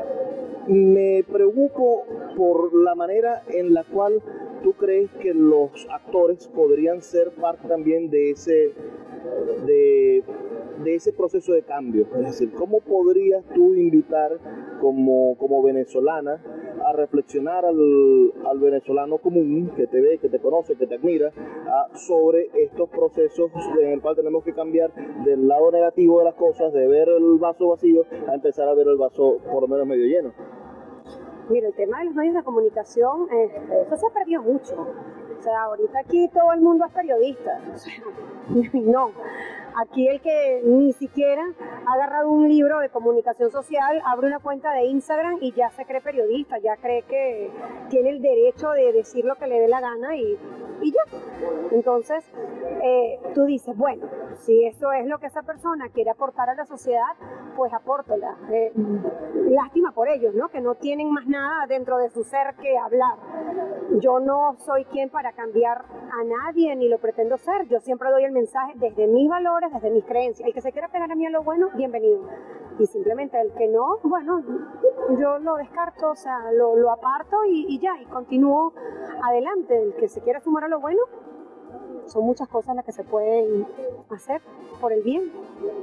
me preocupo por la manera en la cual tú crees que los actores podrían ser parte también de ese, de, de ese proceso de cambio. Es decir, ¿cómo podrías tú invitar como, como venezolana a reflexionar al, al venezolano común que te ve, que te conoce, que te admira, uh, sobre estos procesos en el cual tenemos que cambiar del lado negativo de las cosas, de ver el vaso vacío, a empezar a ver el vaso por lo menos medio lleno?
Mira, el tema de los medios de comunicación, eh, eso se ha perdido mucho. O sea, ahorita aquí todo el mundo es periodista. O sea, no. Aquí el que ni siquiera ha agarrado un libro de comunicación social, abre una cuenta de Instagram y ya se cree periodista, ya cree que tiene el derecho de decir lo que le dé la gana y, y ya. Entonces, eh, tú dices, bueno, si eso es lo que esa persona quiere aportar a la sociedad, pues apórtala. Eh, lástima por ellos, ¿no? Que no tienen más nada dentro de su ser que hablar. Yo no soy quien para cambiar a nadie, ni lo pretendo ser. Yo siempre doy el mensaje desde mis valores, desde mis creencias. El que se quiera pegar a mí a lo bueno, bienvenido. Y simplemente el que no, bueno, yo lo descarto, o sea, lo, lo aparto y, y ya, y continúo adelante. El que se quiera sumar a lo bueno, son muchas cosas las que se pueden hacer por el bien.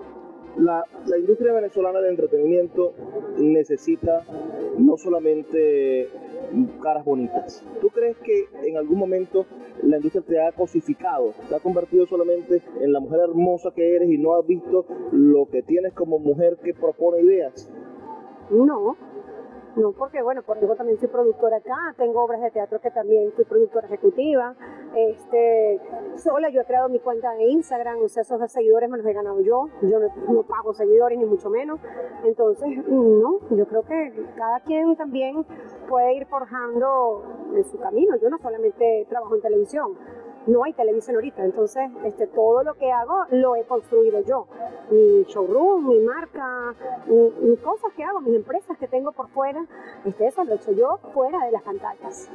La, la industria venezolana de entretenimiento necesita no solamente caras bonitas. ¿Tú crees que en algún momento la industria te ha cosificado, te ha convertido solamente en la mujer hermosa que eres y no has visto lo que tienes como mujer que propone ideas?
No. No, porque bueno, porque yo también soy productora acá, tengo obras de teatro que también fui productora ejecutiva, este, sola yo he creado mi cuenta de Instagram, o sea, esos seguidores me los he ganado yo, yo no, no pago seguidores ni mucho menos, entonces, no, yo creo que cada quien también puede ir forjando en su camino, yo no solamente trabajo en televisión, no hay televisión ahorita, entonces este, todo lo que hago lo he construido yo. Mi showroom, mi marca, mi, mis cosas que hago, mis empresas que tengo por fuera, este, eso lo he hecho yo fuera de las pantallas.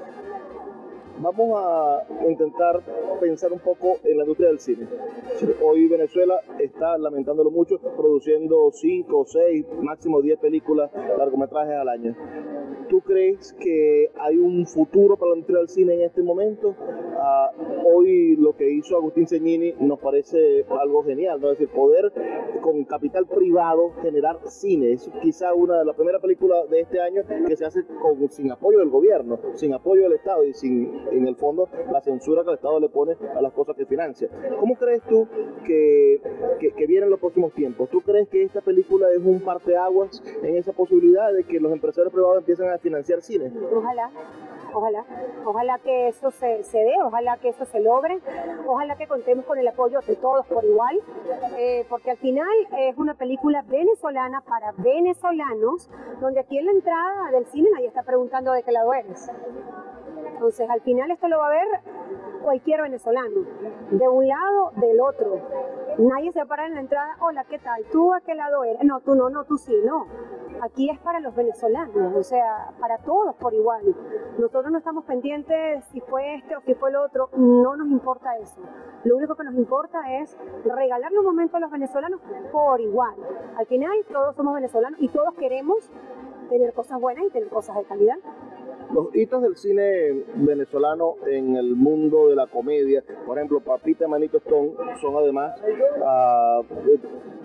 Vamos a intentar pensar un poco en la industria del cine. Hoy Venezuela está, lamentándolo mucho, produciendo cinco, seis, máximo diez películas, largometrajes al año. ¿Tú crees que hay un futuro para la industria del cine en este momento? Uh, hoy lo que hizo Agustín Cegnini nos parece algo genial, ¿no? Es decir, poder con capital privado generar cine. Es quizá una de las primeras películas de este año que se hace con, sin apoyo del gobierno, sin apoyo del Estado y sin, en el fondo, la censura que el Estado le pone a las cosas que financia. ¿Cómo crees tú que, que, que vienen los próximos tiempos? ¿Tú crees que esta película es un parteaguas en esa posibilidad de que los empresarios privados empiecen a financiar cine?
Ojalá. Ojalá, ojalá que eso se, se dé, ojalá que eso se logre, ojalá que contemos con el apoyo de todos por igual, eh, porque al final es una película venezolana para venezolanos, donde aquí en la entrada del cine nadie está preguntando de qué lado eres. Entonces al final esto lo va a ver cualquier venezolano, de un lado, del otro. Nadie se para en la entrada, hola, ¿qué tal? ¿Tú a qué lado eres? No, tú no, no, tú sí, no. Aquí es para los venezolanos, o sea, para todos por igual. Nosotros no estamos pendientes si fue este o si fue el otro, no nos importa eso. Lo único que nos importa es regalarle un momento a los venezolanos por igual. Al final todos somos venezolanos y todos queremos tener cosas buenas y tener cosas de calidad.
Los hitos del cine venezolano en el mundo de la comedia, por ejemplo, Papita y Manito Stone, son además uh,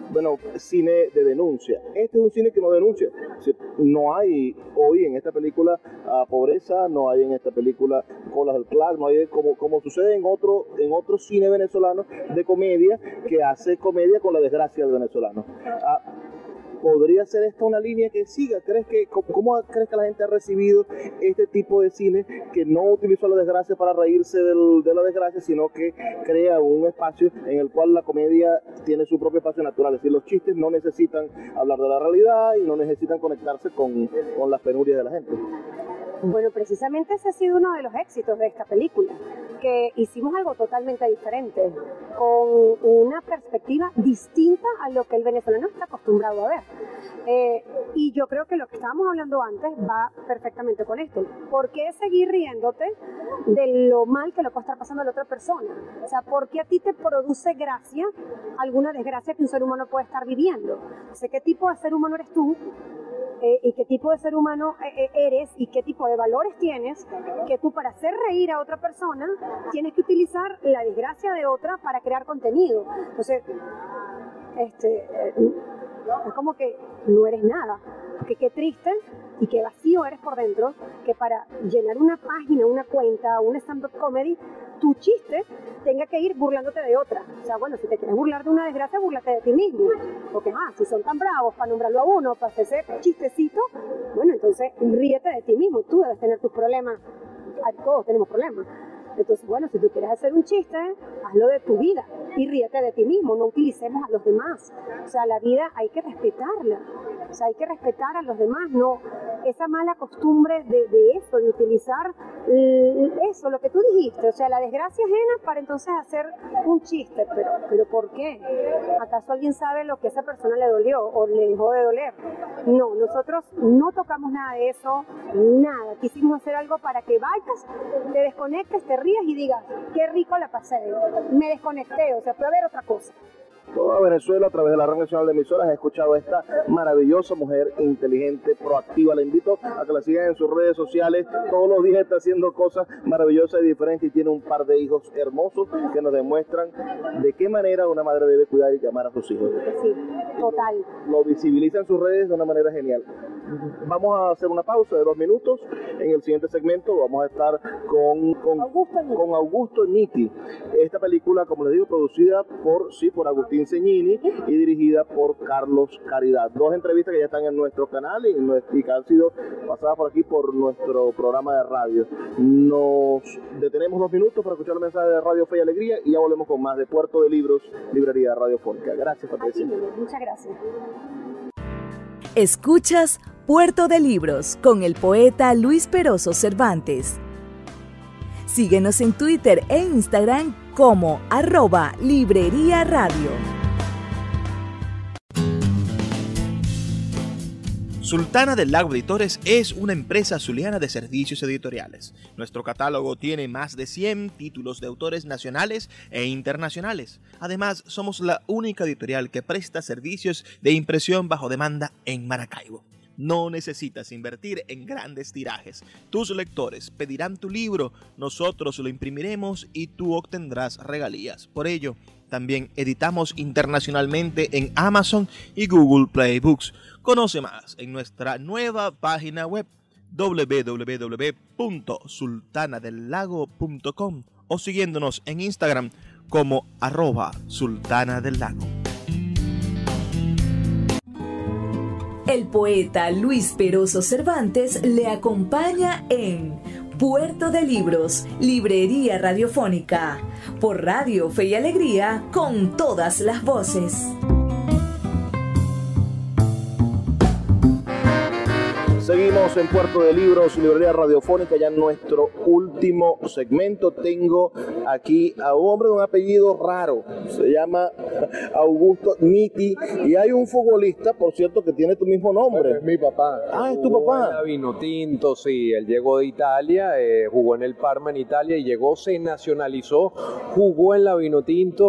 bueno, cine de denuncia. Este es un cine que no denuncia. Es decir, no hay hoy en esta película uh, pobreza, no hay en esta película colas del clan, no hay como, como sucede en otro, en otro cine venezolano de comedia que hace comedia con la desgracia del venezolano. Uh, ¿Podría ser esta una línea que siga? ¿Crees que, ¿Cómo crees que la gente ha recibido este tipo de cine que no utilizó la desgracia para reírse del, de la desgracia, sino que crea un espacio en el cual la comedia tiene su propio espacio natural? Es decir, los chistes no necesitan hablar de la realidad y no necesitan conectarse con, con las penurias de la gente.
Bueno, precisamente ese ha sido uno de los éxitos de esta película, que hicimos algo totalmente diferente, con una perspectiva distinta a lo que el venezolano está acostumbrado a ver. Eh, y yo creo que lo que estábamos hablando antes va perfectamente con esto. ¿Por qué seguir riéndote de lo mal que lo puede estar pasando a la otra persona? O sea, ¿por qué a ti te produce gracia alguna desgracia que un ser humano puede estar viviendo? O sea, ¿qué tipo de ser humano eres tú? Eh, y qué tipo de ser humano eh, eres y qué tipo de valores tienes, que tú para hacer reír a otra persona tienes que utilizar la desgracia de otra para crear contenido. Entonces, este, eh, es como que no eres nada, que qué triste y qué vacío eres por dentro, que para llenar una página, una cuenta, un stand-up comedy, tu chiste tenga que ir burlándote de otra. O sea, bueno, si te quieres burlar de una desgracia, búrlate de ti mismo. Porque, ah, si son tan bravos para nombrarlo a uno, para hacer ese chistecito, bueno, entonces ríete de ti mismo. Tú debes tener tus problemas. Todos tenemos problemas. Entonces, bueno, si tú quieres hacer un chiste, hazlo de tu vida y ríete de ti mismo, no utilicemos a los demás. O sea, la vida hay que respetarla, o sea, hay que respetar a los demás, no esa mala costumbre de, de eso, de utilizar eso, lo que tú dijiste, o sea, la desgracia ajena para entonces hacer un chiste, pero, pero ¿por qué? ¿Acaso alguien sabe lo que a esa persona le dolió o le dejó de doler? No, nosotros no tocamos nada de eso, nada, quisimos hacer algo para que vayas, te desconectes, te rías y digas, qué rico la pasé, me desconecté, o sea, fue a ver otra cosa.
Toda Venezuela, a través de la Red Nacional de Emisoras, ha escuchado a esta maravillosa mujer inteligente, proactiva. La invito a que la sigan en sus redes sociales. Todos los días está haciendo cosas maravillosas y diferentes y tiene un par de hijos hermosos que nos demuestran de qué manera una madre debe cuidar y amar a sus hijos.
Sí, total.
Lo visibiliza en sus redes de una manera genial. Vamos a hacer una pausa de dos minutos. En el siguiente segmento vamos a estar con, con, Augusto, con Augusto Nitti. Esta película, como les digo, producida por, sí, por Agustín Cegnini y dirigida por Carlos Caridad. Dos entrevistas que ya están en nuestro canal y, y que han sido pasadas por aquí por nuestro programa de radio. Nos detenemos dos minutos para escuchar el mensaje de Radio Fe y Alegría y ya volvemos con más de Puerto de Libros, Librería Radiofónica. Gracias, Patricia.
Aquí, muchas gracias.
Escuchas Puerto de Libros con el poeta Luis Peroso Cervantes. Síguenos en Twitter e Instagram como arroba Librería Radio.
Sultana del Lago Editores es una empresa zuliana de servicios editoriales. Nuestro catálogo tiene más de cien títulos de autores nacionales e internacionales. Además, somos la única editorial que presta servicios de impresión bajo demanda en Maracaibo. No necesitas invertir en grandes tirajes. Tus lectores pedirán tu libro, nosotros lo imprimiremos y tú obtendrás regalías. Por ello, también editamos internacionalmente en Amazon y Google Play Books. Conoce más en nuestra nueva página web doble u doble u doble u punto sultana del lago punto com o siguiéndonos en Instagram como arroba sultana del lago.
El poeta Luis Peroso Cervantes le acompaña en Puerto de Libros, Librería Radiofónica, por Radio Fe y Alegría, con todas las voces.
Seguimos en Puerto de Libros, Librería Radiofónica, ya en nuestro último segmento. Tengo aquí a un hombre de un apellido raro, se llama Augusto Nitti, y hay un futbolista, por cierto, que tiene tu mismo nombre.
Es mi papá.
Ah, es tu papá.
Jugó en la Vinotinto, sí, él llegó de Italia, eh, jugó en el Parma en Italia y llegó, se nacionalizó, jugó en la Vinotinto,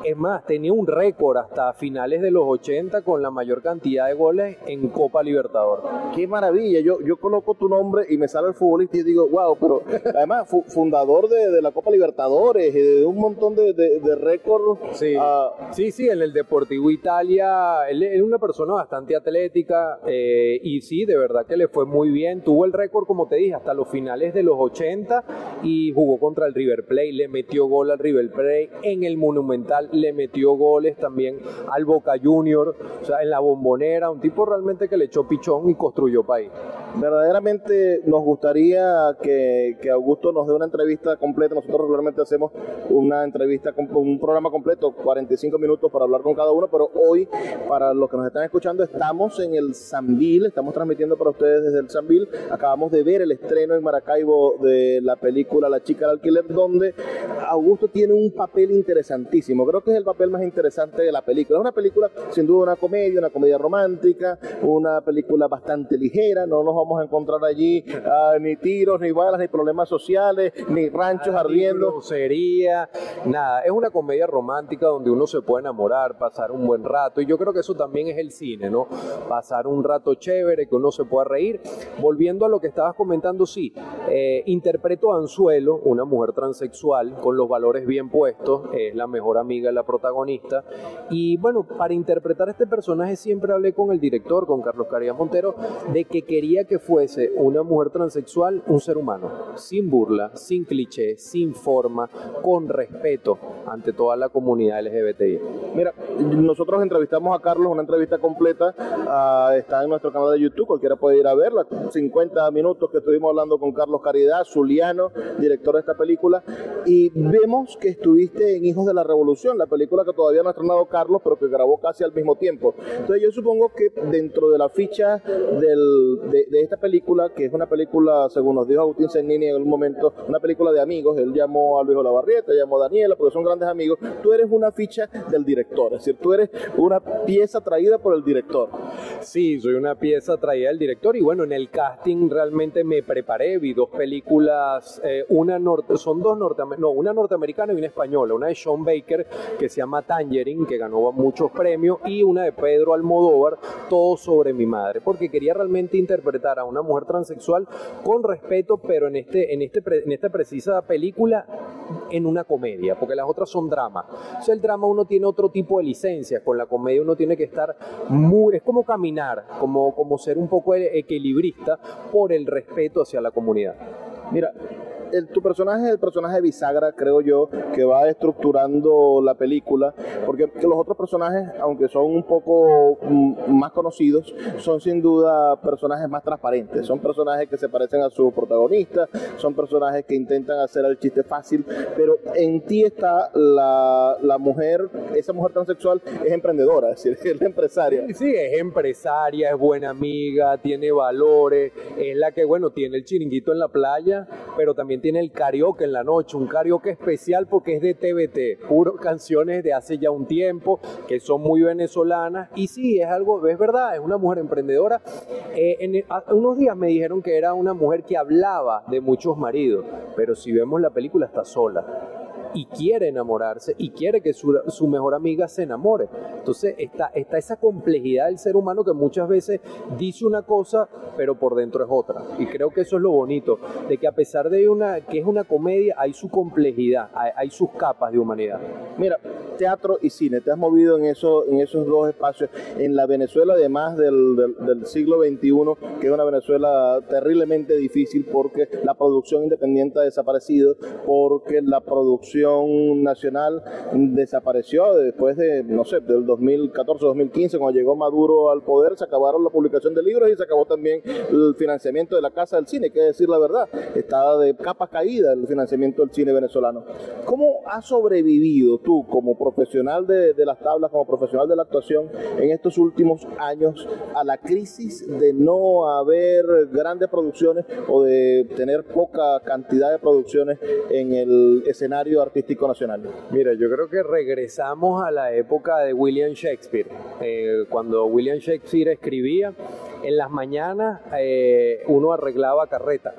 Es más, tenía un récord hasta finales de los ochenta con la mayor cantidad de goles en Copa Libertadores.
Qué maravilla, yo, yo coloco tu nombre y me sale el futbolista y digo, wow, pero además fu fundador de, de la Copa Libertadores y de un montón de, de, de récords.
Sí.
Uh,
sí, sí, en el Deportivo Italia, él es una persona bastante atlética eh, y sí, de verdad que le fue muy bien, tuvo el récord, como te dije, hasta los finales de los ochenta y jugó contra el River Plate, le metió gol al River Plate, en el Monumental le metió goles también al Boca Junior, o sea, en la Bombonera, un tipo realmente que le echó pichón y construyó país.
Verdaderamente nos gustaría que, que Augusto nos dé una entrevista completa. Nosotros regularmente hacemos una entrevista, un programa completo, cuarenta y cinco minutos para hablar con cada uno, pero hoy, para los que nos están escuchando, estamos en el Sambil, estamos transmitiendo para ustedes desde el Sambil. Acabamos de ver el estreno en Maracaibo de la película La chica del alquiler, donde Augusto tiene un papel interesantísimo. Creo que es el papel más interesante de la película. Es una película, sin duda, una comedia, una comedia romántica, una película bastante ligera. No nos vamos a encontrar allí uh, ni tiros, ni balas, ni problemas sociales, ni ranchos
nada,
ardiendo.
Ni grosería, nada. Es una comedia romántica donde uno se puede enamorar, pasar un buen rato. Y yo creo que eso también es el cine, ¿no? Pasar un rato chévere, que uno se pueda reír. Volviendo a lo que estabas comentando, sí, eh, interpreto a Anzuelo, una mujer transexual con los valores bien puestos, es la mejor amiga de la protagonista. Y bueno, para interpretar a este personaje siempre hablé con el director, con Carlos Carías Montero, de que quería que fuese una mujer transexual, un ser humano, sin burla, sin cliché, sin forma, con respeto ante toda la comunidad L G B T I.
Mira, nosotros entrevistamos a Carlos, una entrevista completa, uh, está en nuestro canal de YouTube, cualquiera puede ir a verla, cincuenta minutos que estuvimos hablando con Carlos Caridad, zuliano, director de esta película, y vemos que estuviste en Hijos de la Revolución, la película que todavía no ha estrenado Carlos, pero que grabó casi al mismo tiempo. Entonces yo supongo que dentro de la ficha del, de, de esta película, que es una película, según nos dijo Agustín Cennini en algún momento, una película de amigos, él llamó a Luis Olavarrieta, llamó a Daniela, porque son grandes amigos, tú eres una ficha del director, es decir, tú eres una pieza traída por el director.
Sí, soy una pieza traída del director y bueno, en el casting realmente me preparé, vi dos películas, eh, una norte, son dos norteamericanas, no, una norteamericana y una española, una de Sean Baker que se llama Tangerine, que ganó muchos premios, y una de Pedro Almodóvar, Todo sobre mi madre, porque quería realmente interpretar a una mujer transexual con respeto, pero en, este, en, este, en esta precisa película en una comedia, porque las otras son drama. O sea, el drama uno tiene otro tipo de licencias, con la comedia uno tiene que estar muy, es como caminar, como, como ser un poco equilibrista por el respeto hacia la comunidad.
Mira, el, tu personaje es el personaje bisagra, creo yo, que va estructurando la película, porque los otros personajes, aunque son un poco mm, más conocidos, son sin duda personajes más transparentes, son personajes que se parecen a su protagonista, son personajes que intentan hacer el chiste fácil, pero en ti está la, la mujer, esa mujer transexual es emprendedora, es decir, es la empresaria.
Sí, sí, es empresaria, es buena amiga, tiene valores, es la que, bueno, tiene el chiringuito en la playa, pero también tiene el karaoke en la noche, un karaoke especial porque es de T V T, puro canciones de hace ya un tiempo, que son muy venezolanas, y sí, es algo, es verdad, es una mujer emprendedora. Eh, en el, hace unos días me dijeron que era una mujer que hablaba de muchos maridos, pero si vemos la película está sola. Y quiere enamorarse y quiere que su, su mejor amiga se enamore. Entonces está, está esa complejidad del ser humano que muchas veces dice una cosa pero por dentro es otra, y creo que eso es lo bonito, de que a pesar de una, que es una comedia, hay su complejidad, hay, hay sus capas de humanidad.
Mira, teatro y cine, te has movido en, eso, en esos dos espacios, en la Venezuela además del, del, del siglo veintiuno, que es una Venezuela terriblemente difícil porque la producción independiente ha desaparecido, porque la producción nacional desapareció después de, no sé, del dos mil catorce dos mil quince, cuando llegó Maduro al poder, se acabaron la publicación de libros y se acabó también el financiamiento de la Casa del Cine, que es decir la verdad, está de capa caída el financiamiento del cine venezolano. ¿Cómo has sobrevivido tú como profesional de, de las tablas, como profesional de la actuación en estos últimos años a la crisis de no haber grandes producciones o de tener poca cantidad de producciones en el escenario artístico nacional?
Mira, yo creo que regresamos a la época de William Shakespeare, eh, cuando William Shakespeare escribía, en las mañanas eh, uno arreglaba carreta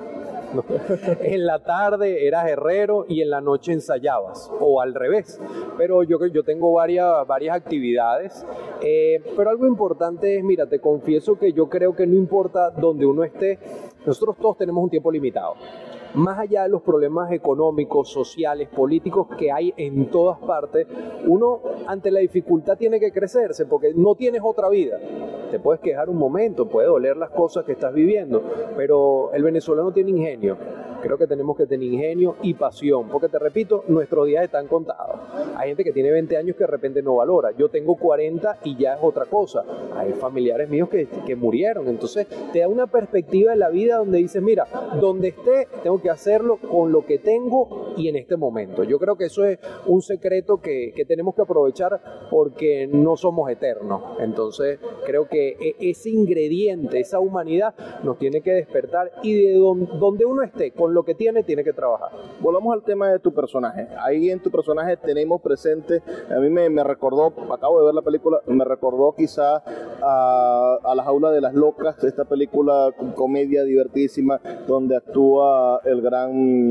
¿no? En la tarde eras herrero y en la noche ensayabas, o al revés. Pero yo, yo tengo varias, varias actividades, eh, pero algo importante es, mira, te confieso que yo creo que no importa donde uno esté, nosotros todos tenemos un tiempo limitado. Más allá de los problemas económicos, sociales, políticos que hay en todas partes, uno ante la dificultad tiene que crecerse porque no tienes otra vida. Te puedes quejar un momento, puede doler las cosas que estás viviendo, pero el venezolano tiene ingenio. Creo que tenemos que tener ingenio y pasión, porque te repito, nuestros días están contados. Hay gente que tiene veinte años que de repente no valora. Yo tengo cuarenta y ya es otra cosa. Hay familiares míos que, que murieron. Entonces te da una perspectiva de la vida donde dices, mira, donde esté, tengo que hacerlo con lo que tengo y en este momento. Yo creo que eso es un secreto que, que tenemos que aprovechar porque no somos eternos. Entonces creo que ese ingrediente, esa humanidad nos tiene que despertar y de donde uno esté, con lo que tiene, tiene que trabajar.
Volvamos al tema de tu personaje. Ahí en tu personaje tenemos presente, a mí me, me recordó, acabo de ver la película, me recordó quizá a, a La Jaula de las Locas, esta película comedia divertidísima donde actúa el gran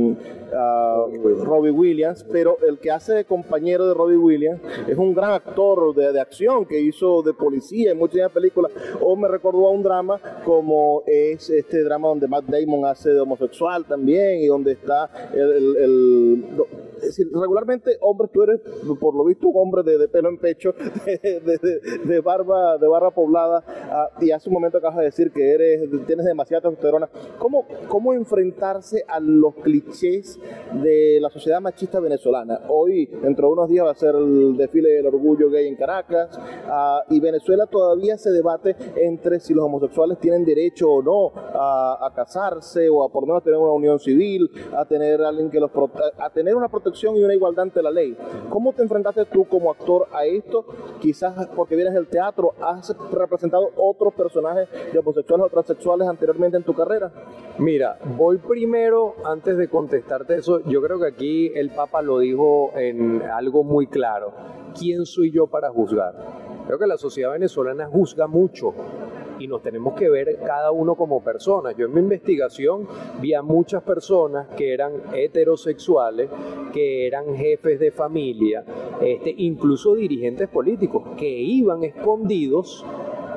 uh, Robbie Williams, pero el que hace de compañero de Robbie Williams es un gran actor de, de acción que hizo de policía en muchas películas, o me recordó a un drama como es este drama donde Matt Damon hace de homosexual también, y donde está el, el, el es decir, regularmente hombres, tú eres por lo visto un hombre de, de pelo en pecho, de, de, de, de barba de barba poblada, uh, y hace un momento acabas de decir que eres tienes demasiada testosterona. ¿Cómo, cómo enfrentarse a los clichés de la sociedad machista venezolana? Hoy, dentro de unos días, va a ser el desfile del orgullo gay en Caracas, uh, y Venezuela todavía se debate entre si los homosexuales tienen derecho o no a, a casarse o a por lo menos tener una unión civil, a tener alguien que los prote a tener una protección y una igualdad ante la ley. ¿Cómo te enfrentaste tú como actor a esto? Quizás porque vienes del teatro, ¿has representado otros personajes de homosexuales o transexuales anteriormente en tu carrera?
Mira, voy primero, antes de contestarte eso, yo creo que aquí el Papa lo dijo en algo muy claro. ¿Quién soy yo para juzgar? Creo que la sociedad venezolana juzga mucho y nos tenemos que ver cada uno como personas. Yo en mi investigación vi a muchas personas que eran heterosexuales, que eran jefes de familia, este, incluso dirigentes políticos, que iban escondidos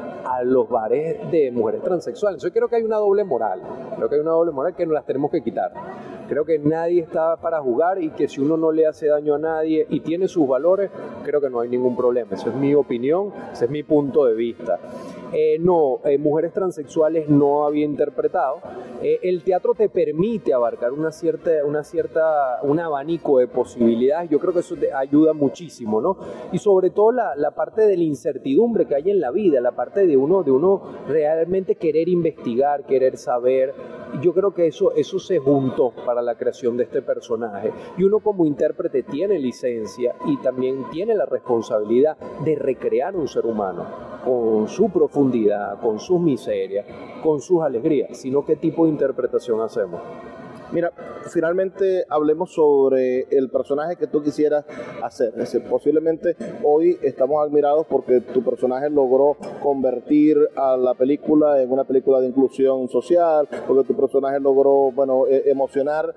a los bares de mujeres transexuales. Yo creo que hay una doble moral, creo que hay una doble moral que nos las tenemos que quitar. Creo que nadie está para jugar y que si uno no le hace daño a nadie y tiene sus valores, creo que no hay ningún problema. Esa es mi opinión, ese es mi punto de vista. Eh, no, eh, mujeres transexuales no había interpretado. Eh, el teatro te permite abarcar una cierta, una cierta, un abanico de posibilidades. Yo creo que eso te ayuda muchísimo, ¿no? Y sobre todo la, la parte de la incertidumbre que hay en la vida, la parte de uno, de uno realmente querer investigar, querer saber. Yo creo que eso, eso se juntó para la creación de este personaje. Y uno como intérprete tiene licencia y también tiene la responsabilidad de recrear un ser humano con su profundidad, con sus miserias, con sus alegrías, sino qué tipo de interpretación hacemos.
Mira, finalmente hablemos sobre el personaje que tú quisieras hacer. Es decir, posiblemente hoy estamos admirados porque tu personaje logró convertir a la película en una película de inclusión social, porque tu personaje logró, bueno, eh, emocionar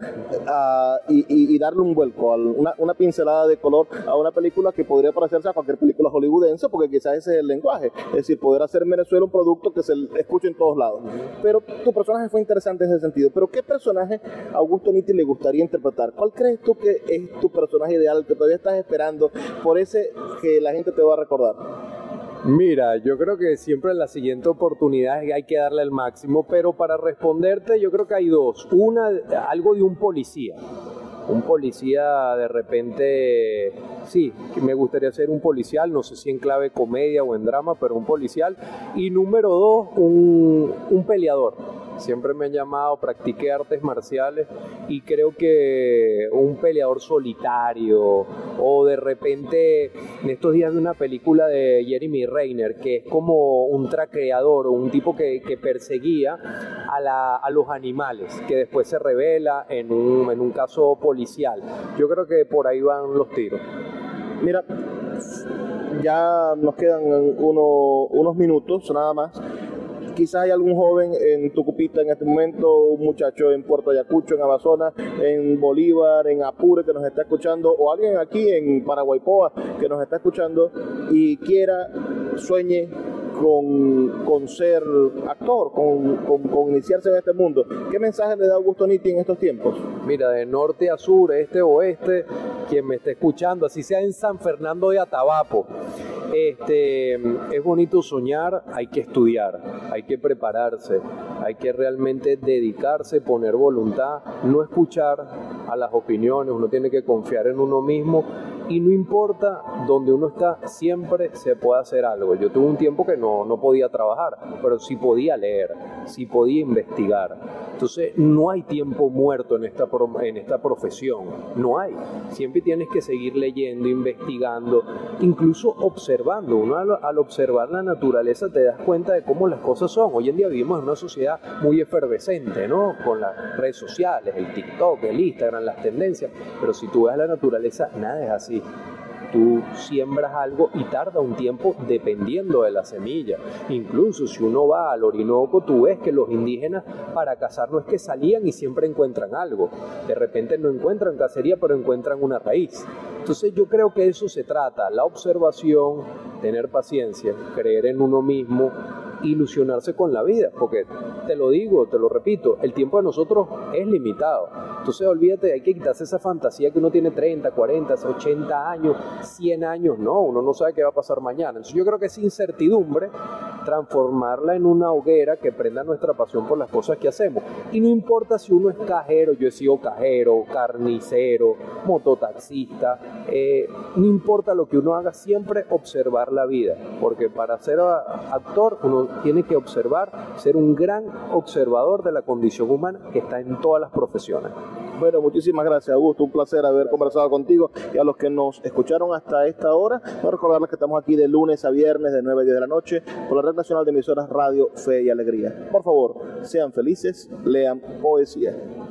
uh, y, y, y darle un vuelco, a una, una pincelada de color a una película que podría parecerse a cualquier película hollywoodense, porque quizás ese es el lenguaje. Es decir, poder hacer en Venezuela un producto que se escuche en todos lados. Pero tu personaje fue interesante en ese sentido. Pero ¿qué personaje a Augusto Nitti le gustaría interpretar? ¿Cuál crees tú que es tu personaje ideal, que todavía estás esperando por ese que la gente te va a recordar?
Mira, yo creo que siempre en la siguiente oportunidad hay que darle el máximo, pero para responderte yo creo que hay dos. Una, algo de un policía. Un policía de repente, sí, que me gustaría ser un policial, no sé si en clave comedia o en drama, pero un policial. Y número dos, un, un peleador. Siempre me han llamado, practiqué artes marciales y creo que un peleador solitario o de repente en estos días de una película de Jeremy Renner que es como un traqueador o un tipo que, que perseguía a, la, a los animales que después se revela en un, en un caso policial. Yo creo que por ahí van los tiros.
Mira, ya nos quedan uno, unos minutos nada más. quizás hay algún joven en Tucupita en este momento, un muchacho en Puerto Ayacucho, en Amazonas, en Bolívar, en Apure que nos está escuchando, o alguien aquí en Paraguaypoa que nos está escuchando y quiera, sueñe con, con ser actor, con, con, con iniciarse en este mundo. ¿Qué mensaje le da Augusto Nitti en estos tiempos?
Mira, de norte a sur, este a oeste, quien me esté escuchando, así sea en San Fernando de Atabapo, este, es bonito soñar, hay que estudiar, hay que prepararse, hay que realmente dedicarse, poner voluntad, no escuchar a las opiniones, uno tiene que confiar en uno mismo y no importa donde uno está, siempre se puede hacer algo. Yo tuve un tiempo que no, no podía trabajar, pero sí podía leer, sí podía investigar. Entonces no hay tiempo muerto en esta, en esta profesión, no hay. Siempre tienes que seguir leyendo, investigando, incluso observando. Uno al, al observar la naturaleza te das cuenta de cómo las cosas son. Hoy en día vivimos en una sociedad muy efervescente, ¿no? Con las redes sociales, el TikTok, el Instagram, las tendencias, pero si tú ves la naturaleza, nada es así. Tú siembras algo y tarda un tiempo dependiendo de la semilla. Incluso si uno va al Orinoco, tú ves que los indígenas para cazar no es que salían y siempre encuentran algo. De repente no encuentran cacería, pero encuentran una raíz. Entonces yo creo que eso se trata, la observación, tener paciencia, creer en uno mismo, ilusionarse con la vida, porque te lo digo, te lo repito, el tiempo de nosotros es limitado. Entonces olvídate, hay que quitarse esa fantasía que uno tiene treinta, cuarenta, ochenta años, cien años, no, uno no sabe qué va a pasar mañana. Entonces yo creo que esa incertidumbre, transformarla en una hoguera que prenda nuestra pasión por las cosas que hacemos. Y no importa si uno es cajero, yo he sido cajero, carnicero, mototaxista, eh, no importa lo que uno haga, siempre observar la vida, porque para ser actor uno tiene que observar, ser un gran observador de la condición humana que está en todas las profesiones.
Bueno, muchísimas gracias, Augusto, un placer haber conversado contigo, y a los que nos escucharon hasta esta hora, quiero recordarles que estamos aquí de lunes a viernes de nueve a diez de la noche por la Red Nacional de Emisoras Radio Fe y Alegría. Por favor, sean felices, lean poesía.